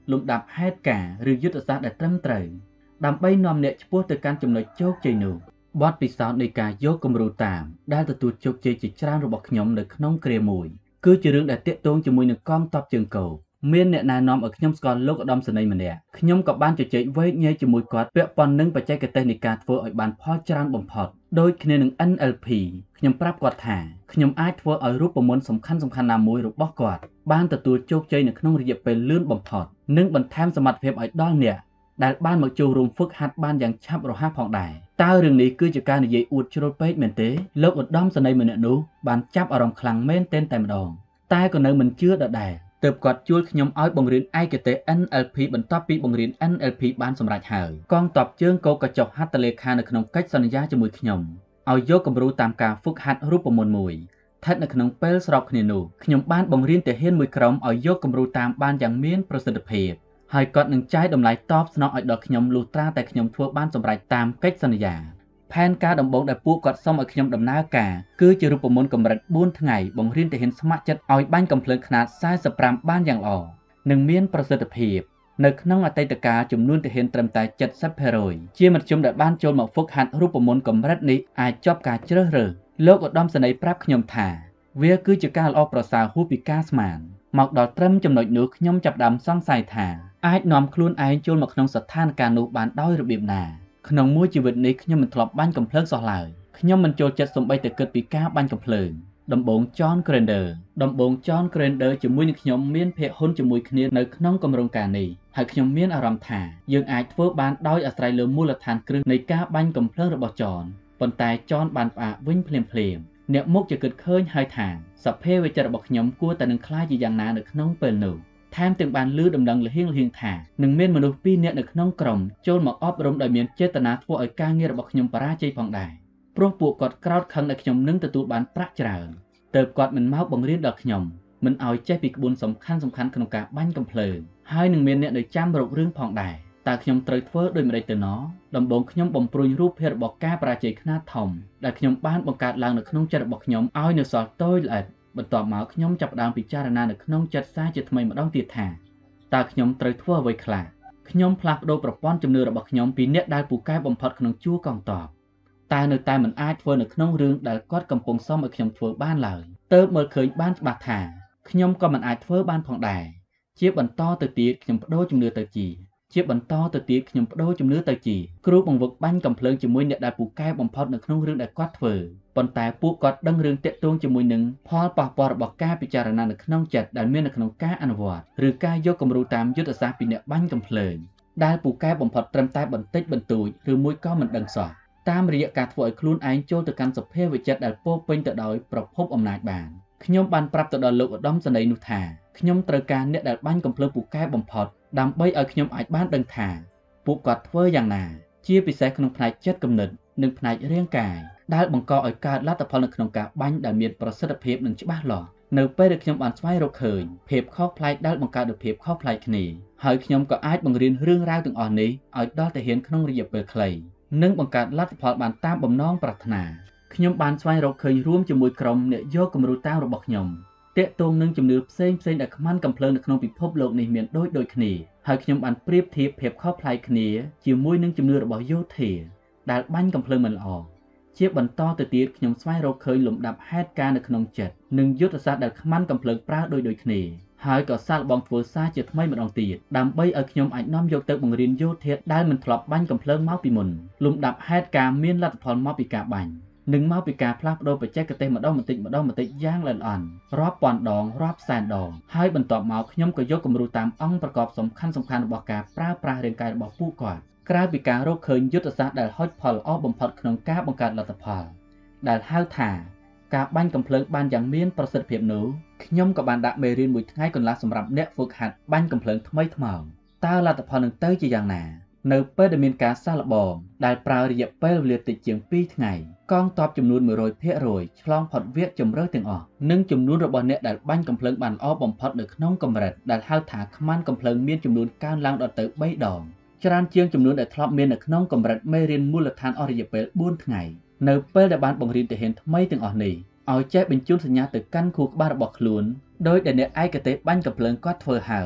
S1: លំដាប់ហេតុការណ៍ឬយុទ្ធសាស្ត្រដែលត្រឹមត្រូវដើម្បីនាំអ្នកឆ្ពោះទៅកាន់ចំណុចជោគជ័យនោះបទពិសោធន៍នៃការយកគំរូតាមដែលទទួលជោគជ័យជាច្រើនរបស់ខ្ញុំនៅក្នុងគ្រាមួយគឺជារឿងដែលទាក់ទងជាមួយនឹងកងទ័ពជើងគោកមានអ្នកណែនាំឲ្យខ្ញុំស្គាល់លោកឧត្តមសេនីយ៍ម្នាក់ខ្ញុំក៏បានជជែកវែកញែកជាមួយគាត់ពាក់ព័ន្ធនឹងបច្ចេកទេសនៃការធ្វើឲ្យបានផលច្រើនបំផុតដូចគ្នានឹង N L P ខ្ញុំប្រាប់គាត់ថាខ្ញុំអាចធ្វើឲ្យរូបមន្តសំខាន់សំខាន់ណាមួយរបស់គាត់បានទទួលជោគជ័យនៅក្នុងរយៈពេលលឿនបំផុតនិងបន្ថែមសមត្ថភាពឲ្យដល់អ្នកដែលបានមកចូលរួមហ្វឹកហាត់បានយ៉ាងឆាប់រហ័សផងដែរតើរឿងនេះគឺជាការនិយាយអួតជ្រុលពេកមែនទេលោកឧត្តមសេនីយ៍ម្នាក់នោះបានចាប់អារម្មណ៍ខ្លាំងមែនទែនតែម្ដងតែក៏នៅមិនជឿដដែលទើបគាត់ជួលខ្ញុំឲ្យបង្រៀនឯកទេស N L P បន្ទាប់ពីបង្រៀន N L P បានសម្រេចហើយកងទ័ពជើងគោកក៏ចុះហត្ថលេខានៅក្នុងកិច្ចសន្យាជាមួយខ្ញុំឲ្យយកគំរូតាមការហ្វឹកហាត់រូបមន្តមួយស្ថិតនៅក្នុងពេលស្របគ្នានោះខ្ញុំបានបង្រៀនទាហានមួយក្រុមឲ្យយកគំរូតាមបានយ៉ាងមានប្រសិទ្ធភាពហើយគាត់នឹងចាយតម្លៃតបស្នងឲ្យដល់ខ្ញុំលុះត្រាតែខ្ញុំធ្វើបានសម្រេចតាមកិច្ចសន្យាផែនការដំបូងដែលពួកគាត់សុំឲ្យខ្ញុំដំណើរការគឺជារូបមន្តកម្រិតបួនថ្ងៃបង្រៀនទាហានស្ម័គ្រចិត្តឲ្យបាញ់កាំភ្លើងខ្នាតសែសិបប្រាំបានយ៉ាងល្អនិងមានប្រសិទ្ធភាពនៅក្នុងអតីតកាលចំនួនទាហានត្រឹមតែ เจ็ดสิบភាគរយ ជាមធ្យមដែលបានចូលមកហ្វឹកហាត់រូបមន្តកម្រិតនេះអាចចប់ការជ្រើសរើសលោកឧត្តមសេនីយ៍ប្រាប់ខ្ញុំថាវាគឺជាការល្អប្រសើរហួសពីការស្មានមកដល់ត្រឹមចំណុចនោះខ្ញុំចាប់ផ្ដើមសង្ស័យថាអាចនាំខ្លួនឯងចូលមកក្នុងស្ថានភាពនោះបានដោយរបៀបណាក្នុងមួយជីវិតនេះខ្ញុំមិនធ្លាប់បាញ់កាំភ្លើងសោះឡើយខ្ញុំមិនចូលចិត្តសូម្បីតែគិតពីការបាញ់កាំភ្លើងដំបូង John Grander ដំបូង John Grander ជាមួយនឹងខ្ញុំមានភាគហ៊ុនជាមួយគ្នានៅក្នុងគម្រោងការនេះហើយខ្ញុំមានអារម្មណ៍ថាយើងអាចធ្វើបានដោយអាស្រ័យលើមូលដ្ឋានគ្រឹះនៃការបាញ់កាំភ្លើងរបស់ John ប៉ុន្តែ John បានផ្អាកវិញភ្លាមៗអ្នកមុខជាគិតឃើញហើយថាសភាវកិច្ចរបស់ខ្ញុំគួរតែនឹងខ្លាចជាយ៉ាងណានៅក្នុងពេលនោះថែមទាំងបានលឺដំណឹងលហៀងលហៀងថានឹងមានមនុស្សពីរនាក់នៅក្នុងក្រុមចូលមកអប់រំដោយមានចេតនាធ្វើឲ្យការងាររបស់ខ្ញុំបរាជ័យផងដែរព្រោះពួកគាត់ក្រោធខឹងដែលខ្ញុំនឹងទទួលបានប្រាក់ច្រើនទើបគាត់មិនមកបង្រៀនដល់ខ្ញុំមិនឲ្យចេះពីក្បួនសំខាន់សំខាន់ក្នុងការបាញ់កាំភ្លើងហើយនឹងមានអ្នកនៅចាំរករឿងផងដែរតើខ្ញុំត្រូវធ្វើដូចម្តេចទៅណោះដំបូងខ្ញុំបំព្រួញរូបភាពរបស់ការបរាជ័យខ្នាតធំដែលខ្ញុំបានបង្កើតឡើងនៅក្នុងចិត្តរបស់ខ្ញុំឲ្យនៅសល់តូចល្អិតបន្ទាប់មកខ្ញុំចាប់ផ្ដើមពិចារណានៅក្នុងចិត្តសារជាថ្មីម្ដងទៀតថាតើខ្ញុំត្រូវធ្វើអ្វីខ្លះខ្ញុំផ្លាស់ប្ដូរប្រព័ន្ធជំនឿរបស់ខ្ញុំពីអ្នកដែលពូកែបំផុតក្នុងជួរកងទ័ពតែនៅតែមិនអាចធ្វើនៅក្នុងរឿងដែលគាត់កំពុងសុំឲ្យខ្ញុំធ្វើបានឡើយទើបមើលឃើញបានច្បាស់ថាខ្ញុំក៏មិនអាចធ្វើបានផងដែរជាបន្តទៅទៀតខ្ញុំបដូរជំនឿទៅជាជាបន្តទៅទៀតខ្ញុំបដូរជំនឿទៅជាគ្រូបង្វឹកបាញ់កាំភ្លើងជាមួយអ្នកដែលពូកែបំផុតនៅក្នុងរឿងដែលគាត់ធ្វើប៉ុន្តែពួកគាត់ដឹងរឿងតាក់ទងជាមួយនឹងផលប៉ះពាល់របស់ការពិចារណានៅក្នុងចិត្តដែលមាននៅក្នុងការអនុវត្តឬការយកគំរូតាមយុទ្ធសាស្ត្រពីអ្នកបាញ់កាំភ្លើងដែលពូកែបំផុតត្រឹមតែបន្តិចបន្តួចឬមួយក៏មិនដឹងសោះតាមរយៈការធ្វើឲ្យខ្លួនឯងចូលទៅកាន់សភាវកិច្ចដែលពោពេញទៅដោយប្រភពអំណាចបានខ្ញុំបានប្រាប់ទៅដល់លោកឧត្តមសេនីយ៍នោះថាខ្ញុំត្រូវការអ្នកដែលបាញ់កាំភ្លើងពូកែបំផុតដើម្បីឲ្យខ្ញុំអាចបានដឹងថាពួកគាត់ធ្វើយ៉ាងណាជាពិសេសក្នុងផ្នែកចិត្តគំនិតនិងផ្នែករាងកាយដែលបង្កឲ្យកើតលទ្ធផលនៅក្នុងការបាញ់ដែលមានប្រសិទ្ធភាពនិងច្បាស់លាស់នៅពេលដែលខ្ញុំបានស្វែងរកឃើញភាពខុសប្លែកដែលបង្កើតនូវភាពខុសប្លែកគ្នាហើយខ្ញុំក៏អាចបង្រៀនរឿងរ៉ាវទាំងអស់នេះឲ្យដល់ទាហានក្នុងរយៈពេលខ្លីនិងបង្កើតលទ្ធផលបានតាមបំណងប្រាថ្នាខ្ញុំបានស្វែងរកឃើញរួមជាមួយក្រុមអ្នកយកគំរូតាមរបស់ខ្ញុំតាក់ទងនឹងជំនឿផ្សេងផ្សេងដែលខ្មាន់កំភ្លើងនៅក្នុងពិភពលោកនេះមានដូចដូចគ្នាហើយខ្ញុំបានប្រៀបធៀបភាពខុសប្លែកគ្នាជាមួយនឹងជំនឿរបស់យោធាដែលបាញ់កំភ្លើងមិនល្អជាបន្តទៅទៀតខ្ញុំស្វែងរកឃើញលំដាប់ហេតុការណ៍នៅក្នុងចិត្តនិងយុទ្ធសាស្ត្រដែលខ្មាន់កំភ្លើងប្រើដូចដូចគ្នាហើយក៏សាកល្បងធ្វើសារជាថ្មីម្ដងទៀតដើម្បីឲ្យខ្ញុំអាចនាំយកទៅបង្រៀនយោធាដែលមិនធ្លាប់បាញ់កំភ្លើងមកពីមុនលំដាប់ហេតុការណ៍មានលទ្ធផលមកពីការបាញ់និងមកពីការផ្លាស់ប្ដូរបច្ចេកទេសម្ដងបន្តិចម្ដងបន្តិចយ៉ាងល្អិតល្អន់រាប់ពាន់ដងរាប់សែនដងហើយបន្ទាប់មកខ្ញុំក៏យកគំរូតាមអង្គប្រកបសំខាន់សំខាន់របស់ការប្រើប្រាស់រាងកាយរបស់ពួកគាត់ក្រៅពីការរកឃើញយុទ្ធសាស្ត្រដែលហុចផលល្អបំផុតក្នុងការបង្កើតលទ្ធផលដែលហៅថាការបាញ់កាំភ្លើងបានយ៉ាងមានប្រសិទ្ធភាពនោះខ្ញុំក៏បានដាក់មេរៀនមួយថ្ងៃកន្លះសម្រាប់អ្នកហ្វឹកហាត់បាញ់កាំភ្លើងថ្មីថ្មោងតើលទ្ធផលនឹងទៅជាយ៉ាងណានៅពេលដែលមានការសាកល្បងដែលប្រើរយៈពេលវេលាតិចជាងពីរថ្ងៃកងទ័ពចំនួន មួយរយភាគរយ ឆ្លងផុតវគ្គជម្រើសទាំងអស់និងចំនួនរបស់អ្នកដែលបាញ់កាំភ្លើងបានល្អបំផុតនៅក្នុងកម្រិតដែលហៅថាខ្មាន់កាំភ្លើងមានចំនួនកើនឡើងដល់ទៅបីដងច្រើនជាងចំនួនដែលធ្លាប់មាននៅក្នុងកម្រិតមេរៀនមូលដ្ឋានអស់រយៈពេលបួនថ្ងៃនៅពេលដែលបានបង្រៀនទាហានថ្មីទាំងអស់នេះឲ្យចេះបញ្ជូនសញ្ញាទៅកាន់ខួរក្បាលរបស់ខ្លួនដោយដែលអ្នកឯកទេសបាញ់កាំភ្លើងគាត់ធ្វើហើយ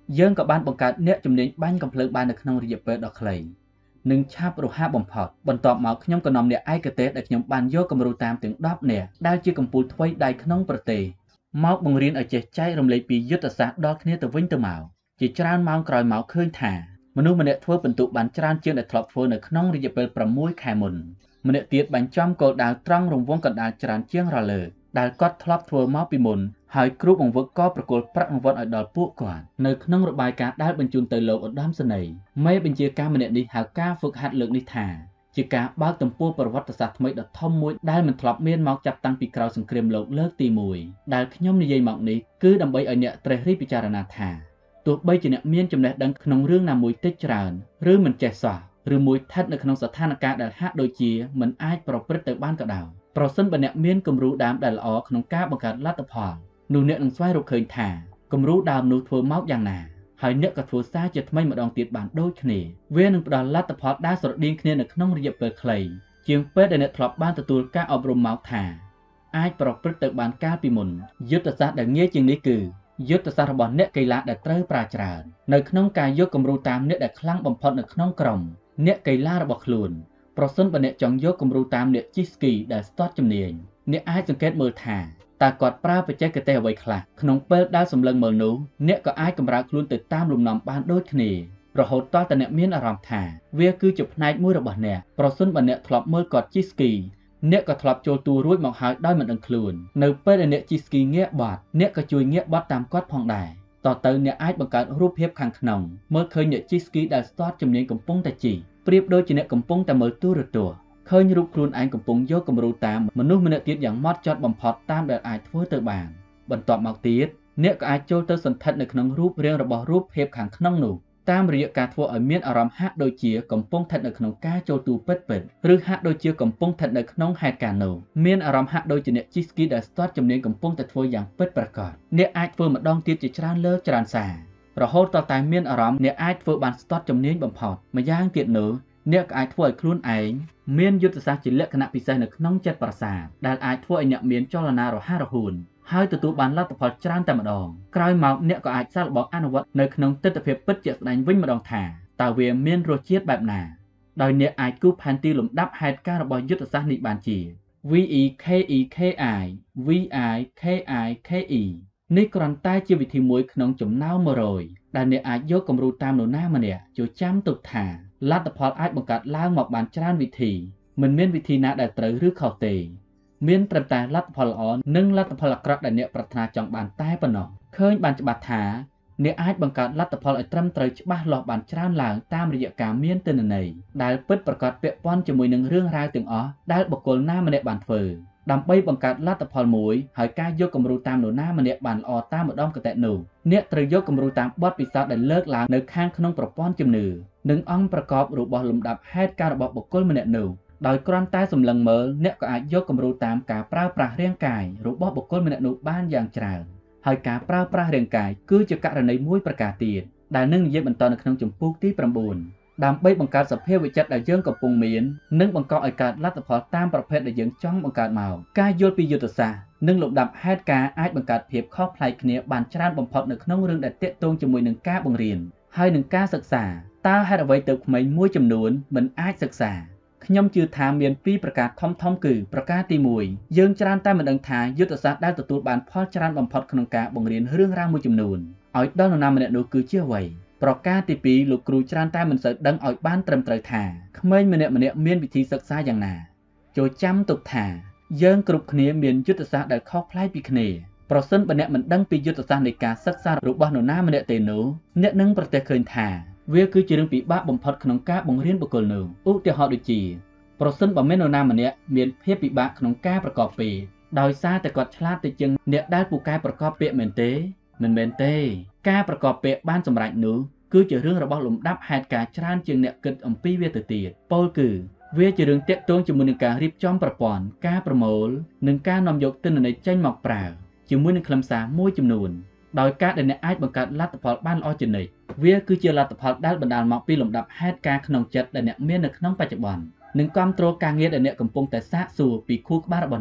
S1: យើងក៏បានបង្កើតអ្នកជំនាញបាញ់កំភ្លើងបាននៅក្នុងរយៈពេលដ៏ខ្លីនិងឆាប់រហ័សបំផុតបន្ទាប់មកខ្ញុំក៏នាំអ្នកឯកទេសដែលខ្ញុំបានយកគំរូតាមទាំងដប់នាក់ដែលជាកម្ពុជាថ្មីដៃក្នុងប្រទេសមកបង្រៀនឲ្យចេះចែករំលែកពីយុទ្ធសាស្ត្រដល់គ្នាទៅវិញទៅមកជាច្រើនម៉ោងក្រោយមកឃើញថាមនុស្សម្នាក់ធ្វើពិន្ទុបានច្រើនជាងដែលធ្លាប់ធ្វើនៅក្នុងរយៈពេលប្រាំមួយខែមុនម្នាក់ទៀតបាញ់ចំគោលដៅត្រង់រង្វង់កណ្ដាលច្រើនជាងរលើកដែលគាត់ធ្លាប់ធ្វើមកពីមុនហើយគ្រូបង្វឹកក៏ប្រគល់ប្រាក់រង្វាន់ឲ្យដល់ពួកគាត់នៅក្នុងរបាយការណ៍ដែលបញ្ជូនទៅលោកឧត្តមសេនីយ៍មេបញ្ជាការម្នាក់នេះហៅការហ្វឹកហាត់លើកនេះថាជាការបើកទំព័រប្រវត្តិសាស្ត្រថ្មីដ៏ធំមួយដែលមិនធ្លាប់មានមកចាប់តាំងពីក្រោយសង្គ្រាមលោកលើកទីមួយដែលខ្ញុំនិយាយមកនេះគឺដើម្បីឲ្យអ្នកត្រេះរិះពិចារណាថាទោះបីជាអ្នកមានចំណេះដឹងក្នុងរឿងណាមួយតិចច្រើនឬមិនចេះសោះឬមួយស្ថិតនៅក្នុងស្ថានភាពដែលហាក់ដូចជាមិនអាចប្រព្រឹត្តទៅបានក៏ដោយប្រសិនបើអ្នកមានគំរូដើមដែលល្អក្នុងការបង្កើតលទ្ធផលនោះអ្នកនឹងស្វែងរកឃើញថាគំរូដើមនោះធ្វើមកយ៉ាងណាហើយអ្នកក៏ធ្វើសារជាថ្មីម្ដងទៀតបានដូចគ្នាវានឹងផ្ដល់លទ្ធផលដែលស្រដៀងគ្នានៅក្នុងរយៈពេលខ្លីជាងពេលដែលអ្នកធ្លាប់បានទទួលការអប់រំមកថាអាចប្រព្រឹត្តទៅបានកាលពីមុនយុទ្ធសាស្ត្រដែលងាយជាងនេះគឺយុទ្ធសាស្ត្ររបស់អ្នកកីឡាដែលត្រូវប្រើច្រើននៅក្នុងការយកគំរូតាមអ្នកដែលខ្លាំងបំផុតនៅក្នុងក្រុមអ្នកកីឡារបស់ខ្លួនប្រសិនបើអ្នកចង់យកគំរូតាមអ្នកជិះស្គីដែលស្ទាត់ជំនាញអ្នកអាចសង្កេតមើលថាតើគាត់ប្រើបច្ចេកទេសអ្វីខ្លះក្នុងពេលដែលសម្លឹងមើលនោះអ្នកក៏អាចកម្រើកខ្លួនទៅតាមលំនាំបានដូចគ្នារហូតតតែអ្នកមានអារម្មណ៍ថាវាគឺជាផ្នែកមួយរបស់អ្នកប្រសិនបើអ្នកធ្លាប់មើលគាត់ជិះស្គីអ្នកក៏ធ្លាប់ចូលទូរួចមកហើយដោយមិនដឹងខ្លួននៅពេលដែលអ្នកជិះស្គីងាកបត់អ្នកក៏ជួយងាកបត់តាមគាត់ផងដែរតទៅអ្នកអាចបង្កើតរូបភាពខាងក្នុងមើលឃើញអ្នកជិះស្គីដែលស្ទាត់ជំនាញកំពុងតែជិះប្រៀបដូចជាអ្នកកំពុងតែមើលទូរទស្សន៍ឃើញរូបខ្លួនឯងកំពុងយកគំរូតាមមនុស្សម្នាក់ទៀតយ៉ាងម៉ត់ចត់បំផុតតាមដែលអាចធ្វើទៅបានបន្ទាប់មកទៀតអ្នកក៏អាចចូលទៅសន្ធិដ្ឋនៅក្នុងរូបរាងរបស់រូបភាពខាងក្នុងនោះតាមរយៈការធ្វើឲ្យមានអារម្មណ៍ហាក់ដូចជាកំពុងស្ថិតនៅក្នុងការចូលទូពិតពិតឬហាក់ដូចជាកំពុងស្ថិតនៅក្នុងហេតុការណ៍នោះមានអារម្មណ៍ហាក់ដូចជាអ្នកជិះស្គីដែលស្ទាត់ជំនាញកំពុងតែធ្វើយ៉ាងពិតប្រាកដអ្នកអាចធ្វើម្ដងទៀតជាច្រើនលើកច្រើនសាររហូតដល់តែមានអារម្មណ៍អ្នកអាចធ្វើបានស្ទាត់ជំនាញបំផុតម្យ៉ាងទៀតនោះអ្នកក៏អាចធ្វើឲ្យខ្លួនឯងមានយុទ្ធសាស្ត្រជាលក្ខណៈពិសេសនៅក្នុងចិត្តប្រាសាទដែលអាចធ្វើឲ្យអ្នកមានចលនារហ័សរហួនហើយទទួលបានលទ្ធផលច្រើនតែម្ដងក្រោយមកអ្នកក៏អាចសាកល្បងអនុវត្តនៅក្នុងទិដ្ឋភាពពិតជាក់ស្ដែងវិញម្ដងថាតើវាមានរសជាតិបែបណាដោយអ្នកអាចគូសផែនទីលំដាប់ហេតុការណ៍របស់យុទ្ធសាស្ត្រនេះបានជា V E K E K I V I K I K E នេះគ្រាន់តែជាវិធីមួយក្នុងចំណោមមួយរយដែលអ្នកអាចយកគំរូតាមនរណាម្នាក់ចូលចាំទុកថាលទ្ធផលអាចបង្កើតឡើងមកបានច្រើនវិធីមិនមានវិធីណាដែលត្រូវឬខុសទេមានត្រឹមតែលទ្ធផលល្អនិងលទ្ធផលអាក្រក់ដែលអ្នកប្រាថ្នាចង់បានតែប៉ុណ្ណោះឃើញបានច្បាស់ថាអ្នកអាចបង្កើតលទ្ធផលឲ្យត្រឹមត្រូវច្បាស់លាស់បានច្រើនឡើងតាមរយៈការមានទិន្នន័យដែលពិតប្រាកដពាក់ព័ន្ធជាមួយនឹងរឿងរ៉ាវទាំងអស់ដែលបុគ្គលណាម្នាក់បានធ្វើដើម្បីបង្កើតលទ្ធផលមួយហើយការយកគំរូតាមនរណាម្នាក់បានល្អតាមម្ដងកតេនោះអ្នកត្រូវយកគំរូតាមបទពិសោធន៍ដែលលើកឡើងនៅខាងក្នុងប្រព័ន្ធជំនឿនិងអង្គប្រកបរបស់លំដាប់ហេតុការណ៍របស់បុគ្គលម្នាក់នោះដោយគ្រាន់តែសម្លឹងមើលអ្នកក៏អាចយកគំរូតាមការប្រើប្រាស់រាងកាយរបស់បុគ្គលម្នាក់នោះបានយ៉ាងច្រើនហើយការប្រើប្រាស់រាងកាយគឺជាករណីមួយប្រការទៀតដែលនឹងនិយាយបន្តនៅក្នុងជំពូកទីប្រាំបួនដើម្បីបង្កើតសភាវចិត្តដែលយើងកំពុងមាននិងបង្កឲ្យកើតលទ្ធផលតាមប្រភេទដែលយើងចង់បង្កើតមកការយល់ពីយុទ្ធសាស្ត្រនិងលំដាប់ហេតុការណ៍អាចបង្កើតភាពខុសប្លែកគ្នាបានច្រើនបំផុតនៅក្នុងរឿងដែលទាក់ទងជាមួយនឹងការបង្រៀនហើយនឹងការសិក្សាតើហេតុអ្វីទើបក្មេងមួយចំនួនមិនអាចសិក្សាខ្ញុំជឿថាមានពីរប្រការធំធំគឺប្រការទីមួយយើងច្រើនតែមិនដឹងថាយុទ្ធសាស្ត្រដែលទទួលបានផលច្រើនបំផុតក្នុងការបង្រៀនរឿងរ៉ាវមួយចំនួនឲ្យដល់នរណាម្នាក់នោះគឺជាអ្វីប្រការទីពីរលោកគ្រូច្រើនតែមិនសូវដឹងឲ្យបានត្រឹមត្រូវថាក្មេងម្នាក់ម្នាក់មានវិធីសិក្សាយ៉ាងណាចូលចាំទុកថាយើងគ្រប់គ្នាមានយុទ្ធសាស្ត្រដែលខុសប្លែកពីគ្នាប្រសិនបើអ្នកមិនដឹងពីយុទ្ធសាស្ត្រនៃការសិក្សារបស់នរណាម្នាក់ទេនោះអ្នកនឹងប្រទះឃើញថាវាគឺជារឿងពិបាកបំផុតក្នុងការបង្រៀនបុគ្គលនោះឧទាហរណ៍ដូចជាប្រសិនបើមាននរណាម្នាក់មានភាពពិបាកក្នុងការប្រកបពាក្យដោយសារតែគាត់ឆ្លាតទៅជាងអ្នកដែលពូកែប្រកបពាក្យមែនទេមិនមែនទេការប្រកបពាក្យបានសម្រេចនោះគឺជារឿងរបស់លំដាប់ហេតុការណ៍ច្រើនជាងអ្នកគិតអំពីវាទៅទៀតពោលគឺវាជារឿងទាក់ទងជាមួយនឹងការរៀបចំប្រព័ន្ធការប្រមូលនិងការនាំយកទិន្នន័យចេញមកប្រើជាមួយនឹងខ្លឹមសារមួយចំនួនដោយការដែលអ្នកអាចបង្កើតលទ្ធផលបានល្អជានិច្ចវាគឺជាលទ្ធផលដែលបណ្ដាលមកពីលំដាប់ហេតុការណ៍ក្នុងចិត្តដែលអ្នកមាននៅក្នុងបច្ចុប្បន្ននិងគ្រប់គ្រងការងារដែលអ្នកកំពុងតែសាកសួរពីខួរក្បាលរបស់អ្នក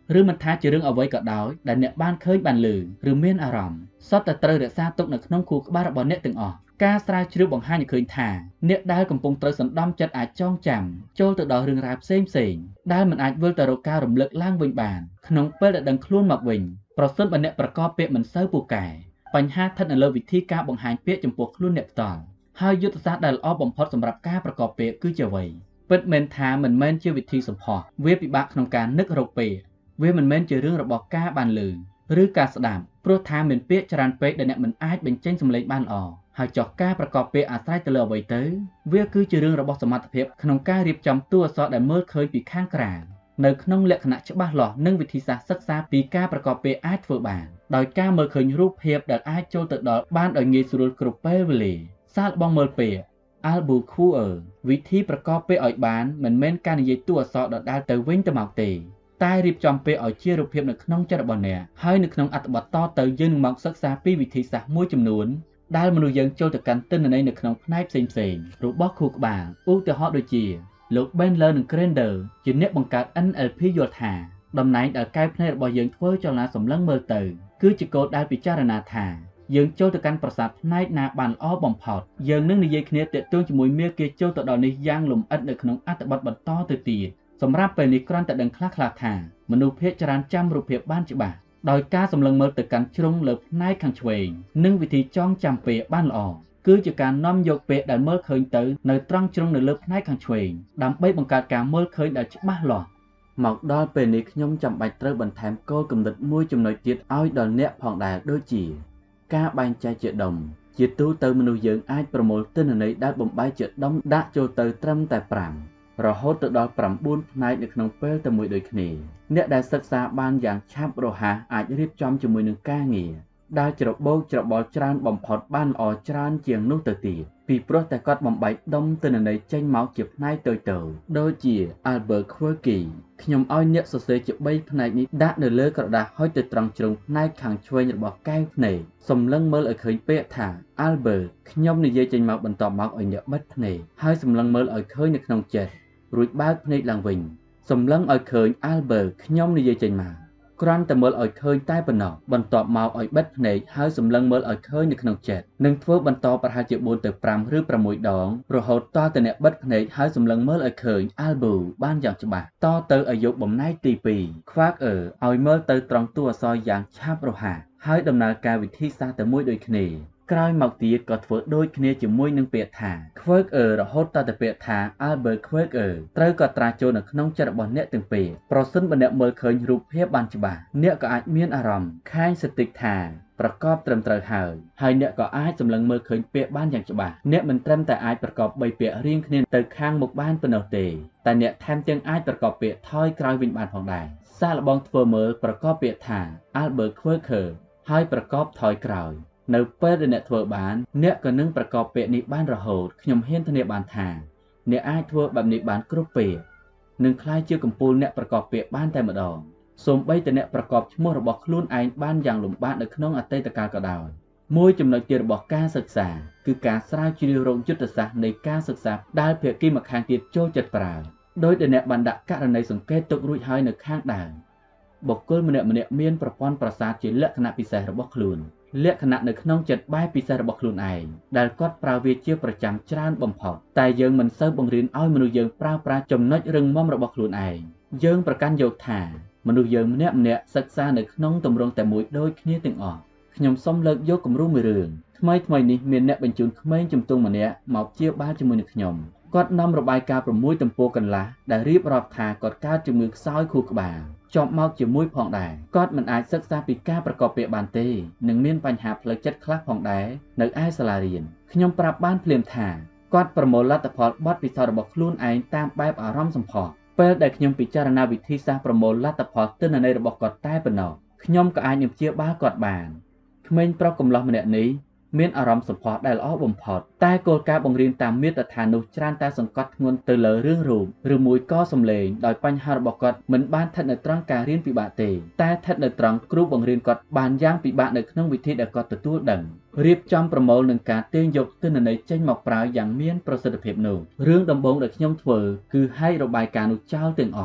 S1: ឬមិនថាជារឿងអ្វីក៏ដោយដែលអ្នកបានឃើញបានឮឬមានអារម្មណ៍សុទ្ធតែត្រូវរក្សាទុកនៅក្នុងខួរក្បាលរបស់អ្នកទាំងអស់ការស្រាវជ្រាវបង្ហាញឲ្យឃើញថាអ្នកដែលកំពុងត្រូវសន្តំចិត្តអាចចងចាំចូលទៅដល់រឿងរ៉ាវផ្សេងផ្សេងដែលមិនអាចវិលទៅរកការរំលឹកឡើងវិញបានក្នុងពេលដែលដឹងខ្លួនមកវិញប្រសិនបើអ្នកប្រកបពាក្យមិនសូវពូកែបញ្ហាស្ថិតនៅលើវិធីការបង្ហាញពាក្យចំពោះខ្លួនអ្នកផ្ទាល់ហើយយុទ្ធសាស្ត្រដែលល្អបំផុតសម្រាប់ការប្រកបពាក្យគឺជាអ្វីពិតមែនថាមិនមែនជាវិធីសម្ផស្សវាពិបាកក្នុងការនឹករកពាក្យវាមិនមែនជារឿងរបស់ការបានឮឬការស្ដាប់ព្រោះថាមានពាក្យច្រើនពេកដែលអ្នកមិនអាចបញ្ចេញសម្លេងបានល្អហើយចុះការប្រកបពាក្យអាស្រ័យទៅលើអ្វីទៅវាគឺជារឿងរបស់សមត្ថភាពក្នុងការរៀបចំតួអក្សរដែលមើលឃើញពីខាងក្រៅនៅក្នុងលក្ខណៈច្បាស់លាស់និងវិធីសាស្ត្រសិក្សាពីការប្រកបពាក្យអាចធ្វើបានដោយការមើលឃើញរូបភាពដែលអាចចូលទៅដល់បានដោយងាយស្រួលគ្រប់ពេលវេលាសាកល្បងមើលពាក្យ Albuquerque វិធីប្រកបពាក្យឲ្យបានមិនមែនការនិយាយតួអក្សរដដែលទៅវិញទៅមកទេតែរៀបចំពាក្យឲ្យជារូបភាពនៅក្នុងចិត្តរបស់អ្នកហើយនៅក្នុងអត្ថបទតទៅយើងនឹងមកសិក្សាពីវិធីសាស្ត្រមួយចំនួនដែលមនុស្សយើងចូលទៅកាន់ទិន្នន័យនៅក្នុងផ្នែកផ្សេងៗរបស់ខួរក្បាលឧទាហរណ៍ដូចជាលោក Bandler និង Grander ជាអ្នកបង្កើត N L P យល់ថាតំណែងដែលកែវភ្នែករបស់យើងធ្វើចលនាសម្លឹងមើលទៅគឺជាគោលដែលពិចារណាថាយើងចូលទៅកាន់ប្រាសាទផ្នែកណាបានល្អបំផុតយើងនឹងនិយាយគ្នាទាក់ទងជាមួយមាគ៌ាចូលទៅដល់នេះយ៉ាងលម្អិតនៅក្នុងអត្ថបទបន្តទៅទៀតសម្រាប់ពេលនេះគ្រាន់តែដឹងខ្លះៗថាមនុស្សភាគច្រើនចាំរូបភាពបានច្បាស់ដោយការសម្លឹងមើលទៅកាន់ជ្រុងលើផ្នែកខាងឆ្វេងនិងវិធីចងចាំពាក្យបានល្អគឺជាការនាំយកពាក្យដែលមើលឃើញទៅនៅត្រង់ជ្រុងនៅលើផ្នែកខាងឆ្វេងដើម្បីបង្កើតការមើលឃើញដែលច្បាស់លាស់មកដល់ពេលនេះខ្ញុំចាំបាច់ត្រូវបន្ថែមគោលគំនិតមួយចំណុចទៀតឲ្យដល់អ្នកផងដែរដូចជាការបែងចែកជាដុំជាទូទៅមនុស្សយើងអាចប្រមូលទិន្នន័យដែលបំបែកជាដុំដាក់ចូលទៅត្រឹមតែប្រាំរហូតទៅដល់ប្រាំបួនផ្នែកនៅក្នុងពេលតែមួយដូចគ្នាអ្នកដែលសិក្សាបានយ៉ាងឆាប់រហ័សអាចរៀបចំជាមួយនឹងការងារដែលច្របូកច្របល់ច្រើនបំផុតបានល្អច្រើនជាងនោះទៅទៀតពីព្រោះតែគាត់បំបែកដុំទិន្នន័យចេញមកជាផ្នែកតូចៗដូចជា Albuquerque ខ្ញុំឲ្យអ្នកសរសេរជាបីផ្នែកនេះដាក់នៅលើក្រដាសហើយទៅត្រង់ជ្រុងផ្នែកខាងឆ្វេងរបស់កែវភ្នែកសម្លឹងមើលឲ្យឃើញពាក្យថា Albert ខ្ញុំនិយាយចេញមកបន្តមកឲ្យអ្នកបិទភ្នែកហើយសម្លឹងមើលឲ្យឃើញនៅក្នុងចិត្តរួចបើកភ្នែកឡើងវិញសម្លឹងឲ្យឃើញ Albert ខ្ញុំនិយាយចេញមកគ្រាន់តែមើលឲ្យឃើញតែប៉ុណ្ណោះបន្ទាប់មកឲ្យបិទភ្នែកហើយសម្លឹងមើលឲ្យឃើញនៅក្នុងចិត្តនឹងធ្វើបន្តប្រហែលជាបួនទៅប្រាំឬប្រាំមួយដងរហូតតទៅអ្នកបិទភ្នែកហើយសម្លឹងមើលឲ្យឃើញ Albert បានយ៉ាងច្បាស់តទៅឲ្យយកបំណែកទីពីរ Quaker ឲ្យមើលទៅត្រង់តួអក្សរយ៉ាងឆាប់រហ័សហើយដំណើរការវិធីសាស្ត្រតែមួយដូចគ្នាក្រោយមកទៀតក៏ធ្វើដូចគ្នាជាមួយនឹងពាក្យថា Quaker រហូតតទៅពាក្យថា Albert Quaker ត្រូវក៏ត្រាចូលនៅក្នុងចិត្តរបស់អ្នកទាំងពីរប្រសិនបើអ្នកមើលឃើញរូបភាពបានច្បាស់អ្នកក៏អាចមានអារម្មណ៍ខាងសតិកថាប្រកបត្រឹមត្រូវហើយហើយអ្នកក៏អាចសម្លឹងមើលឃើញពាក្យបានយ៉ាងច្បាស់អ្នកមិនត្រឹមតែអាចប្រកបបីពាក្យរៀងគ្នាទៅខាងមុខបានប៉ុណ្ណោះទេតែអ្នកថែមទាំងអាចប្រកបពាក្យថយក្រោយវិញបានផងដែរសាកល្បងធ្វើមើលប្រកបពាក្យថា Albert Quaker ហើយប្រកបថយក្រោយនៅពេលដែលអ្នកធ្វើបានអ្នកក៏នឹងប្រកបពាក្យនេះបានរហូតខ្ញុំហ៊ានធានាបានថាអ្នកអាចធ្វើបែបនេះបានគ្រប់ពេលនឹងក្លាយជាកំពូលអ្នកប្រកបពាក្យបានតែម្ដងសូម្បីតែអ្នកប្រកបឈ្មោះរបស់ខ្លួនឯងបានយ៉ាងលំបាកនៅក្នុងអតីតកាលក៏ដោយមួយចំណុចទៀតរបស់ការសិក្សាគឺការស្រាវជ្រាវរកយុទ្ធសាស្ត្រនៃការសិក្សាដែលភាគីម្ខាងទៀតចូលចិត្តប្រើដោយដែលអ្នកបានដាក់ករណីសង្កេតទុករួចហើយនៅខាងដើមបុគ្គលម្នាក់ៗមានប្រព័ន្ធប្រសាទជាលក្ខណៈពិសេសរបស់ខ្លួនលក្ខណៈនៅក្នុងចិត្តបែបពិសេសរបស់ខ្លួនឯងដែលគាត់ប្រើវាជាប្រចាំច្រើនបំផុតតែយើងមិនសូវបង្រៀនឲ្យមនុស្សយើងប្រើប្រាស់ចំណុចរឹងមាំរបស់ខ្លួនឯងយើងប្រកាន់យកថាមនុស្សយើងម្នាក់ម្នាក់សិក្សានៅក្នុងទម្រង់តែមួយដូចគ្នាទាំងអស់ខ្ញុំសូមលើកយកគំរូមួយរឿងថ្មីថ្មីនេះមានអ្នកបញ្ជូនក្មេងជំទង់ម្នាក់មកជាបាលជាមួយនឹងខ្ញុំគាត់នាំរបាយការណ៍៦ទំព័រកន្លះដែលរៀបរាប់ថាគាត់កើតជំងឺខ្សោយខួរក្បាលជាប់មកជាមួយផងដែរគាត់មិនអាចសិក្សាពីការប្រកបពាក្យបានទេនិងមានបញ្ហាផ្លូវចិត្តខ្លះផងដែរនៅឯសាលារៀនខ្ញុំប្រាប់បានភ្លាមថាគាត់ប្រមូលលទ្ធផលបទពិសោធន៍របស់ខ្លួនឯងតាមបែបអារម្មណ៍សម្ផស្សពេលដែលខ្ញុំពិចារណាវិធីសាស្ត្រប្រមូលលទ្ធផលទិន្នន័យរបស់គាត់តែប៉ុណ្ណោះខ្ញុំក៏អាចនឹងព្យាបាលគាត់បានក្មេងប្រុសកំឡោះម្នាក់នេះមានអារម្មណ៍សម្ផស្សដែលល្អបំផុតតែគោលការណ៍បង្រៀនតាមមាត្រដ្ឋាននោះច្រើនតែសង្កត់ធ្ងន់ទៅលើរឿងរូបឬមួយក៏សំឡេងដោយបញ្ហារបស់គាត់មិនបានស្ថិតនៅត្រង់ការរៀនពិបាកទេតែស្ថិតនៅត្រង់គ្រូបង្រៀនគាត់បានយ៉ាងពិបាកនៅក្នុងវិធីដែលគាត់ទទួលដឹងរៀបចំប្រមូលនឹងការទាញយកទិន្នន័យចេញមកប្រើយ៉ាងមានប្រសិទ្ធភាពនោះរឿងដំបូងដែលខ្ញុំធ្វើគឺហែករបាយការណ៍នោះចោលទាំងអស់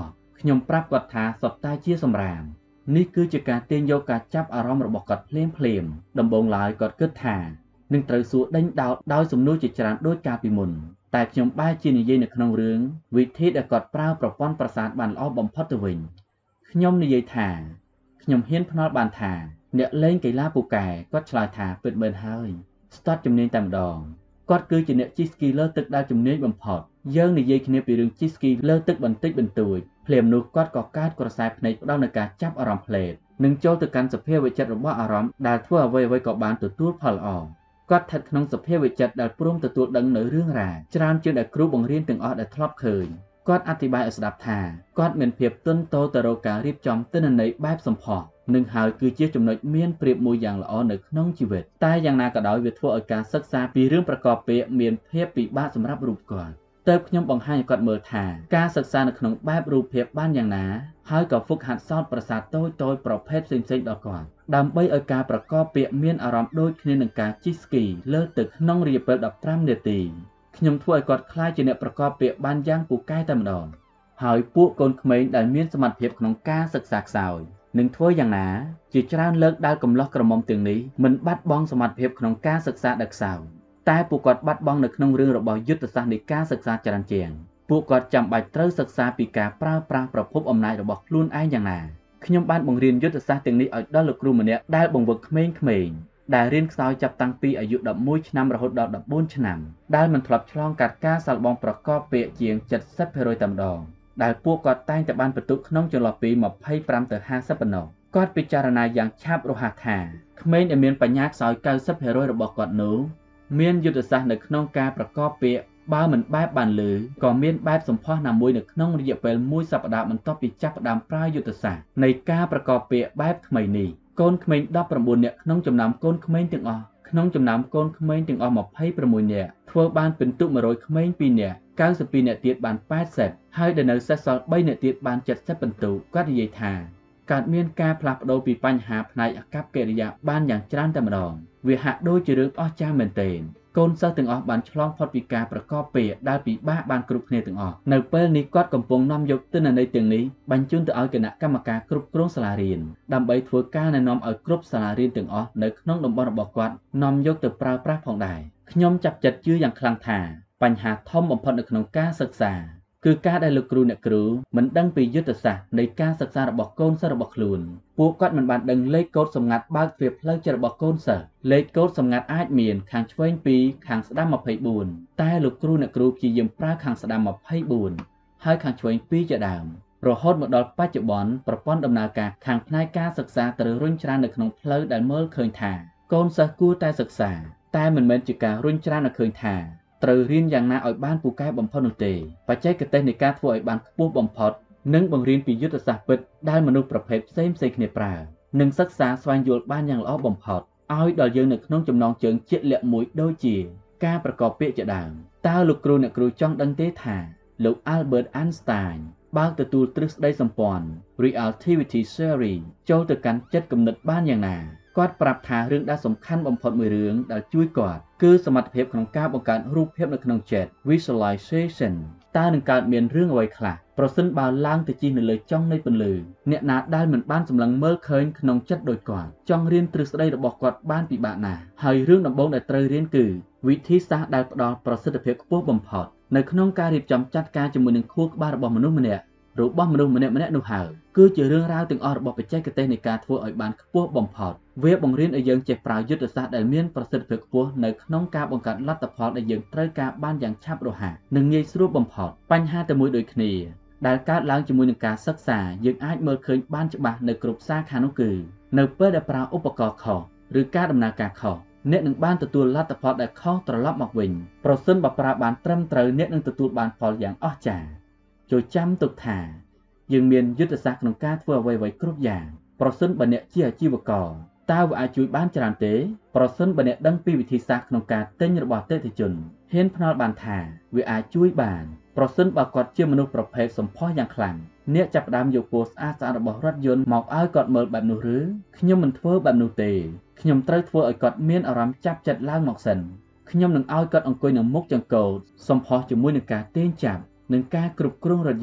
S1: ខ្ញុំប្រាប់គាត់ថាសុទ្ធតែជាសម្រាមនេះគឺជាការទាញយកការចាប់អារម្មណ៍របស់គាត់ភ្លាមភ្លាមដំបូងឡើយគាត់គិតថានឹងត្រូវសួរដេញដោលដោយសំណួរជាច្រើនដូចកាលពីមុនតែខ្ញុំបែរជានិយាយនៅក្នុងរឿងវិធីដែលគាត់ប្រើប្រព័ន្ធប្រសាទបានល្អបំផុតទៅវិញខ្ញុំនិយាយថាខ្ញុំហ៊ានភ្នាល់បានថាអ្នកលេងកីឡាពូកែគាត់ឆ្លើយថាពិតមែនហើយស្ទាត់ជំនាញតែម្ដងគាត់គឺជាអ្នកជិះស្គីលើទឹកដែលជំនាញបំផុតយើងនិយាយគ្នាពីរឿងជិះស្គីលើទឹកបន្តិចបន្តួចភ្លាមនោះគាត់ក៏កើតក្រសែភ្នែកផ្ដោតនឹងការចាប់អារម្មណ៍ភ្លែតនិងចូលទៅកាន់សភាវចិត្តរបស់អារម្មណ៍ដែលធ្វើអ្វីៗក៏បានទទួលផលល្អគាត់ស្ថិតក្នុងសភាវចិត្តដែលព្រមទទួលដឹងនៅរឿងរ៉ាវច្រើនជាងដែលគ្រូបង្រៀនទាំងអស់ដែលធ្លាប់ឃើញគាត់អធិប្បាយឲ្យស្ដាប់ថាគាត់មានភាពទន់តូទៅរកការរៀបចំទិន្នន័យបែបសម្ផស្សនឹងហើយគឺជាចំណុចមានប្រៀបមួយយ៉ាងល្អនៅក្នុងជីវិតតែយ៉ាងណាក៏ដោយវាធ្វើឲ្យការសិក្សាពីរឿងប្រកបពាក្យមានភាពពិបាកសម្រាប់រូបគាត់ទើបខ្ញុំបង្ហាញឲ្យគាត់មើលថាការសិក្សានៅក្នុងបែបរូបភាពបានយ៉ាងណាហើយក៏ហ្វឹកហាត់សោតប្រសាទតូចតូចប្រភេទផ្សេងៗដល់គាត់ដើម្បីឲ្យការប្រកបពាក្យមានអារម្មណ៍ដូចគ្នានឹងការជិះស្គីលើទឹកក្នុងរយៈពេលដប់ប្រាំនាទីខ្ញុំធ្វើឲ្យគាត់ខ្លាចជាអ្នកប្រកបពាក្យបានយ៉ាងពូកែតែម្ដងហើយពួកកូនក្មេងដែលមានសមត្ថភាពក្នុងការសិក្សាខ្សោយនឹងធ្វើយ៉ាងណាជាច្រើនលើកដែលកំឡោះក្រមុំទាំងនេះមិនបាត់បង់សមត្ថភាពក្នុងការសិក្សាដែលខ្សោយតែពួកគាត់បាត់បង់នៅក្នុងរឿងរបស់យុទ្ធសាស្ត្រនៃការសិក្សាច្រើនជាងពួកគាត់ចាំបាច់ត្រូវសិក្សាពីការប្រើប្រាស់ប្រភពអំណាចរបស់ខ្លួនឯងយ៉ាងណាខ្ញុំបានបង្រៀនយុទ្ធសាស្ត្រទាំងនេះឲ្យដល់លោកគ្រូម្នាក់ដែលបង្វឹកក្មេងៗដែលរៀនខ្សោយចាប់តាំងពីអាយុដប់មួយឆ្នាំរហូតដល់ដប់បួនឆ្នាំដែលមិនធ្លាប់ឆ្លងកាត់ការសាកល្បងប្រកបពាក្យជាង เจ็ดสิบភាគរយ តែម្ដងដែលពួកគាត់តែងតែបានបន្ទុកក្នុងចន្លោះពី ยี่สิบห้า ទៅ ห้าสิบ ប៉ុណ្ណោះគាត់ពិចារណាយ៉ាងឆាប់រហ័សថាក្មេងដែលមានបញ្ញាខ្សោយ 九十 ភាគរយ របស់គាត់នោះមានយុទ្ធសាស្ត្រនៅក្នុងការប្រកបពាក្យបើមិនបែបបានលើក៏មានបែបសម្ផស្សណាមួយនៅក្នុងរយៈពេលមួយសប្តាហ៍បន្ទាប់ពីចាប់ផ្ដើមប្រើយុទ្ធសាស្ត្រនៃការប្រកបពាក្យបែបថ្មីនេះកូនក្មេងដប់ប្រាំបួននាក់ក្នុងចំណោមកូនក្មេងទាំងអស់ក្នុងចំណោមកូនក្មេងទាំងអស់ ยี่สิบหก នាក់ធ្វើបានពិន្ទុ một trăm ក្មេងពីរនាក់ 九十二 នាក់ទៀតបាន แปดสิบ ហើយដែលនៅសេសសល់ 3 នាក់ទៀតបាន เจ็ดสิบ ពិន្ទុគាត់និយាយថាកើតមានការផ្លាស់ប្ដូរពីបញ្ហាផ្នែកអាកប្បកិរិយាបានយ៉ាងច្រើនតែម្ដងវាហាក់ដូចជារឿងអស្ចារ្យមែនទែនកូនសិស្សទាំងអស់បានឆ្លងផុតពីការប្រកបពាក្យដែលពិបាកបានគ្រប់គ្នាទាំងអស់នៅពេលនេះគាត់កំពុងនាំយកទិន្នន័យទាំងនេះបញ្ជូនទៅឲ្យគណៈកម្មការគ្រប់គ្រងសាលារៀនដើម្បីធ្វើការណែនាំឲ្យគ្រប់សាលារៀនទាំងអស់នៅក្នុងតំបន់របស់គាត់នាំយកទៅប្រើប្រាស់ផងដែរខ្ញុំចាប់ចិត្តជឿយ៉ាងខ្លាំងថាបញ្ហាធំបំផុតនៅក្នុងការសិក្សាគឺការដែលលោកគ្រូអ្នកគ្រូមិនដឹងពីយុទ្ធសាស្ត្រនៃការសិក្សារបស់កូនសិស្សរបស់ខ្លួនពួកគាត់មិនបានដឹងលេខកូដសម្ងាត់បើកទ្វារផ្លូវចិត្តរបស់កូនសិស្សលេខកូដសម្ងាត់អាចមានខាងឆ្វេងពីរខាងស្ដាំ ยี่สิบสี่ តែលោកគ្រូអ្នកគ្រូព្យាយាមប្រើខាងស្ដាំ ยี่สิบสี่ ហើយខាងឆ្វេងពីរជាដើមរហូតមកដល់បច្ចុប្បន្នប្រព័ន្ធដំណើរការខាងផ្នែកការសិក្សាត្រូវរុញច្រាននៅក្នុងផ្លូវដែលមើលឃើញថាកូនសិស្សគួរតែសិក្សាតែមិនមែនជាការរុញច្រានឲ្យឃើញថាត្រូវរៀនយ៉ាងណាឲ្យបានពូកែបំផុតនោះទេបច្ចេកទេសនៃការធ្វើឲ្យបានខ្ពស់បំផុតនិងបង្រៀនពីយុទ្ធសាស្ត្រពិតដែលមនុស្សប្រភេទផ្សេងៗគ្នាប្រើនិងសិក្សាស្វែងយល់បានយ៉ាងល្អបំផុតឲ្យដល់យើងនៅក្នុងចំណងជើងជាក់លាក់មួយដូចជាការប្រកបពាក្យជាដើមតើលោកគ្រូអ្នកគ្រូចង់ដឹងទេថាលោក Albert Einstein បើកទទួលទ្រឹស្ដីសម្ព័ន្ធ Relativity Theory ចូលទៅកាន់ចិត្តគំនិតបានយ៉ាងណាគាត់ប្រាប់ថារឿងដែលសំខាន់បំផុតមួយរឿងដែលជួយគាត់គឺសមត្ថភាពក្នុងការបង្កើតរូបភាពនៅក្នុងចិត្ត Visualization តើនឹងកើតមានរឿងអ្វីខ្លះប្រសិនបើឡើងទៅជិះនៅលើចុងនៃពន្លឺអ្នកណាដែលមិនបានសម្លឹងមើលឃើញក្នុងចិត្តដូចគាត់ចង់រៀនទ្រឹស្ដីរបស់គាត់បានពិបាកណាស់ហើយរឿងដំបូងដែលត្រូវរៀនគឺវិធីសាស្ត្រដែលផ្ដល់ប្រសិទ្ធភាពខ្ពស់បំផុតនៅក្នុងការរៀបចំចាត់ការជាមួយនឹងខួរក្បាលរបស់មនុស្សម្នាក់របស់មនុស្សម្នាក់ម្នាក់នោះហើយគឺជារឿងរ៉ាវទាំងអស់របស់បច្ចេកទេសនៃការធ្វើឲ្យបានខ្ពស់បំផុតវាបង្រៀនឲ្យយើងចេះប្រើយុទ្ធសាស្ត្រដែលមានប្រសិទ្ធភាពខ្ពស់នៅក្នុងការបង្កើតលទ្ធផលដែលយើងត្រូវការបានយ៉ាងឆាប់រហ័សនិងងាយស្រួលបំផុតបញ្ហាតែមួយដូចគ្នាដែលកើតឡើងជាមួយនឹងការសិក្សាយើងអាចមើលឃើញបានច្បាស់នៅគ្រប់សាខានោះគឺនៅពេលដែលប្រើឧបករណ៍ខុសឬការដំណើរការខុសអ្នកនឹងបានទទួលលទ្ធផលដែលខុសត្រឡប់មកវិញប្រសិនបើប្រើបានត្រឹមត្រូវអ្នកនឹងទទួលបានផលយ៉ាងអស្ចារ្យចូលចាំទុកថាយើងមានយុទ្ធសាស្ត្រក្នុងការធ្វើអ្វីៗគ្រប់យ៉ាងប្រសិនបើអ្នកជាអាជីវករតើវាអាចជួយបានច្រើនទេប្រសិនបើអ្នកដឹងពីវិធីសាស្ត្រក្នុងការទិញរបស់អតិថិជនហ៊ានភ្នាល់បានថាវាអាចជួយបានប្រសិនបើគាត់ជាមនុស្សប្រភេទសម្ផស្សយ៉ាងខ្លាំងអ្នកចាប់ផ្ដើមយកពណ៌ស្អាតស្អាតរបស់រថយន្តមកឲ្យគាត់មើលបែបនោះឬខ្ញុំមិនធ្វើបែបនោះទេខ្ញុំត្រូវធ្វើឲ្យគាត់មានអារម្មណ៍ចាប់ចិត្តឡើងមកសិនខ្ញុំនឹងឲ្យគាត់អង្គុយនៅមុខចង្កូតសម្ផស្សជាមួយនឹងការទាញចាប់និងការគ្រប់គ្រងរថយន្ត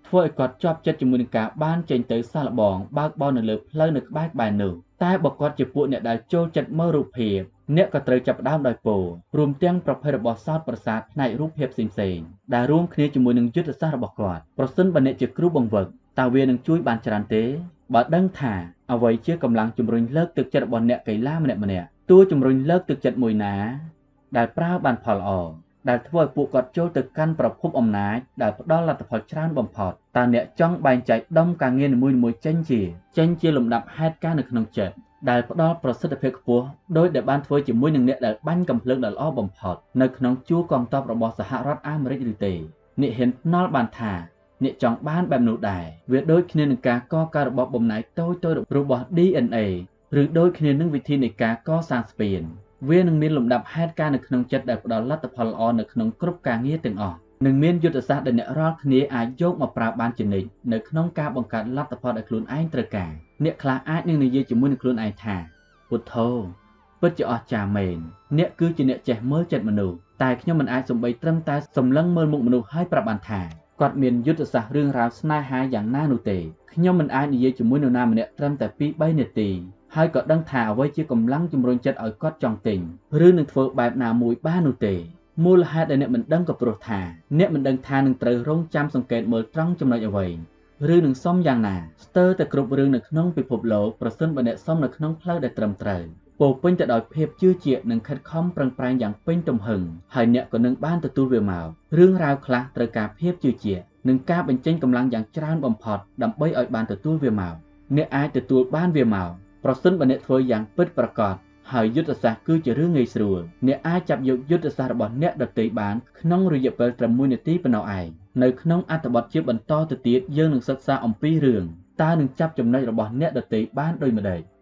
S1: ធ្វើឲ្យគាត់ជាប់ចិត្តជាមួយនឹងការបានចេញទៅសាឡបងបើកបរនៅលើផ្លូវនៅក្បែរក្បែរនោះតែបើគាត់ជាពួកអ្នកដែលចូលចិត្តមើលរូបភាពអ្នកក៏ត្រូវចាប់ផ្ដើមដោយពោលរួមទាំងប្រភេទរបស់សោតប្រាសាទផ្នែករូបភាពផ្សេងៗដែលរួមគ្នាជាមួយនឹងយុទ្ធសាស្ត្ររបស់គាត់ប្រសិនបើអ្នកជាគ្រូបង្វឹកតើវានឹងជួយបានច្រើនទេបើដឹងថាអ្វីជាកម្លាំងជំរុញលើកទឹកចិត្តរបស់អ្នកកីឡាម្នាក់ម្នាក់តួជំរុញលើកទឹកចិត្តមួយណាដែលប្រើបានផលល្អដែលធ្វើឲ្យពួកគាត់ចូលទៅកាន់ប្រភពអំណាចដែលផ្ដល់លទ្ធផលច្រើនបំផុតតើអ្នកចង់បែងចែកដុំការងារនីមួយៗចេញជាចេញជាលំដាប់ហេតុការណ៍នៅក្នុងចិត្តដែលផ្ដល់ប្រសិទ្ធភាពខ្ពស់ដោយដែលបានធ្វើជាមួយនឹងអ្នកដែលបាញ់កំភ្លើងដ៏ល្អបំផុតនៅក្នុងជួរកងទ័ពរបស់សហរដ្ឋអាមេរិកឬទេអ្នកហ៊ានភ្នាល់បានថាអ្នកចង់បានបែបនោះដែរវាដូចគ្នានឹងការកកើតរបស់បំណែកតូចៗរបស់ ឌី អេន អេ ឬដូចគ្នានឹងវិធីនៃការកសាងស្ពានវានឹងមានលំដាប់ហេតុការណ៍នៅក្នុងចិត្តដែលផ្ដល់លទ្ធផលល្អនៅក្នុងគ្រប់ការងារទាំងអស់នឹងមានយុទ្ធសាស្ត្រដែលអ្នករាល់គ្នាអាចយកមកប្រើបានជានិច្ចនៅក្នុងការបង្កើតលទ្ធផលដែលខ្លួនឯងត្រូវការអ្នកខ្លះអាចនឹងនិយាយជាមួយនឹងខ្លួនឯងថាពុទ្ធោពិតជាអស្ចារ្យមែនអ្នកគឺជាអ្នកចេះមើលចិត្តមនុស្សតែខ្ញុំមិនអាចសំបីត្រឹមតែសម្លឹងមើលមុខមនុស្សហើយប្រាប់បានថាគាត់មានយុទ្ធសាស្ត្ររឿងរ៉ាវស្នេហាយ៉ាងណានោះទេខ្ញុំមិនអាចនិយាយជាមួយនរណាម្នាក់ត្រឹមតែពីរបីនាទីហើយក៏ដឹងថាអ្វីជាកម្លាំងជំរុញចិត្តឲ្យគាត់ចង់ទិញឬនឹងធ្វើបែបណាមួយបាននោះទេមូលហេតុដែលអ្នកមិនដឹងក៏ព្រោះថាអ្នកមិនដឹងថានឹងត្រូវរងចាំសង្កេតមើលត្រង់ចំណុចអ្វីឬនឹងសុំយ៉ាងណាស្ទើរតែគ្រប់រឿងនៅក្នុងពិភពលោកប្រសិនបើអ្នកសុំនៅក្នុងផ្លូវដែលត្រឹមត្រូវពោពេញទៅដោយភាពជឿជាក់និងខិតខំប្រឹងប្រែងយ៉ាងពេញទំហឹងហើយអ្នកក៏នឹងបានទទួលវាមករឿងរ៉ាវខ្លះត្រូវការភាពជឿជាក់និងការបញ្ចេញកម្លាំងយ៉ាងច្រើនបំផុតដើម្បីឲ្យបានទទួលវាមកអ្នកអាចទទួលបានវាមកប្រសិនបើអ្នកធ្វើយ៉ាងពិតប្រាកដហើយយុទ្ធសាស្ត្រគឺជារឿងងាយស្រួលអ្នកអាចចាប់យកយុទ្ធសាស្ត្ររបស់អ្នកដទៃបានក្នុងរយៈពេលត្រឹមមួយនាទីប៉ុណ្ណោះឯងនៅក្នុងអត្ថបទជាបន្តទៅទៀតយើងនឹងសិក្សាអំពីរឿងតើនឹងចាប់ចំណុចរបស់អ្នកដទៃបានដូចម្តេច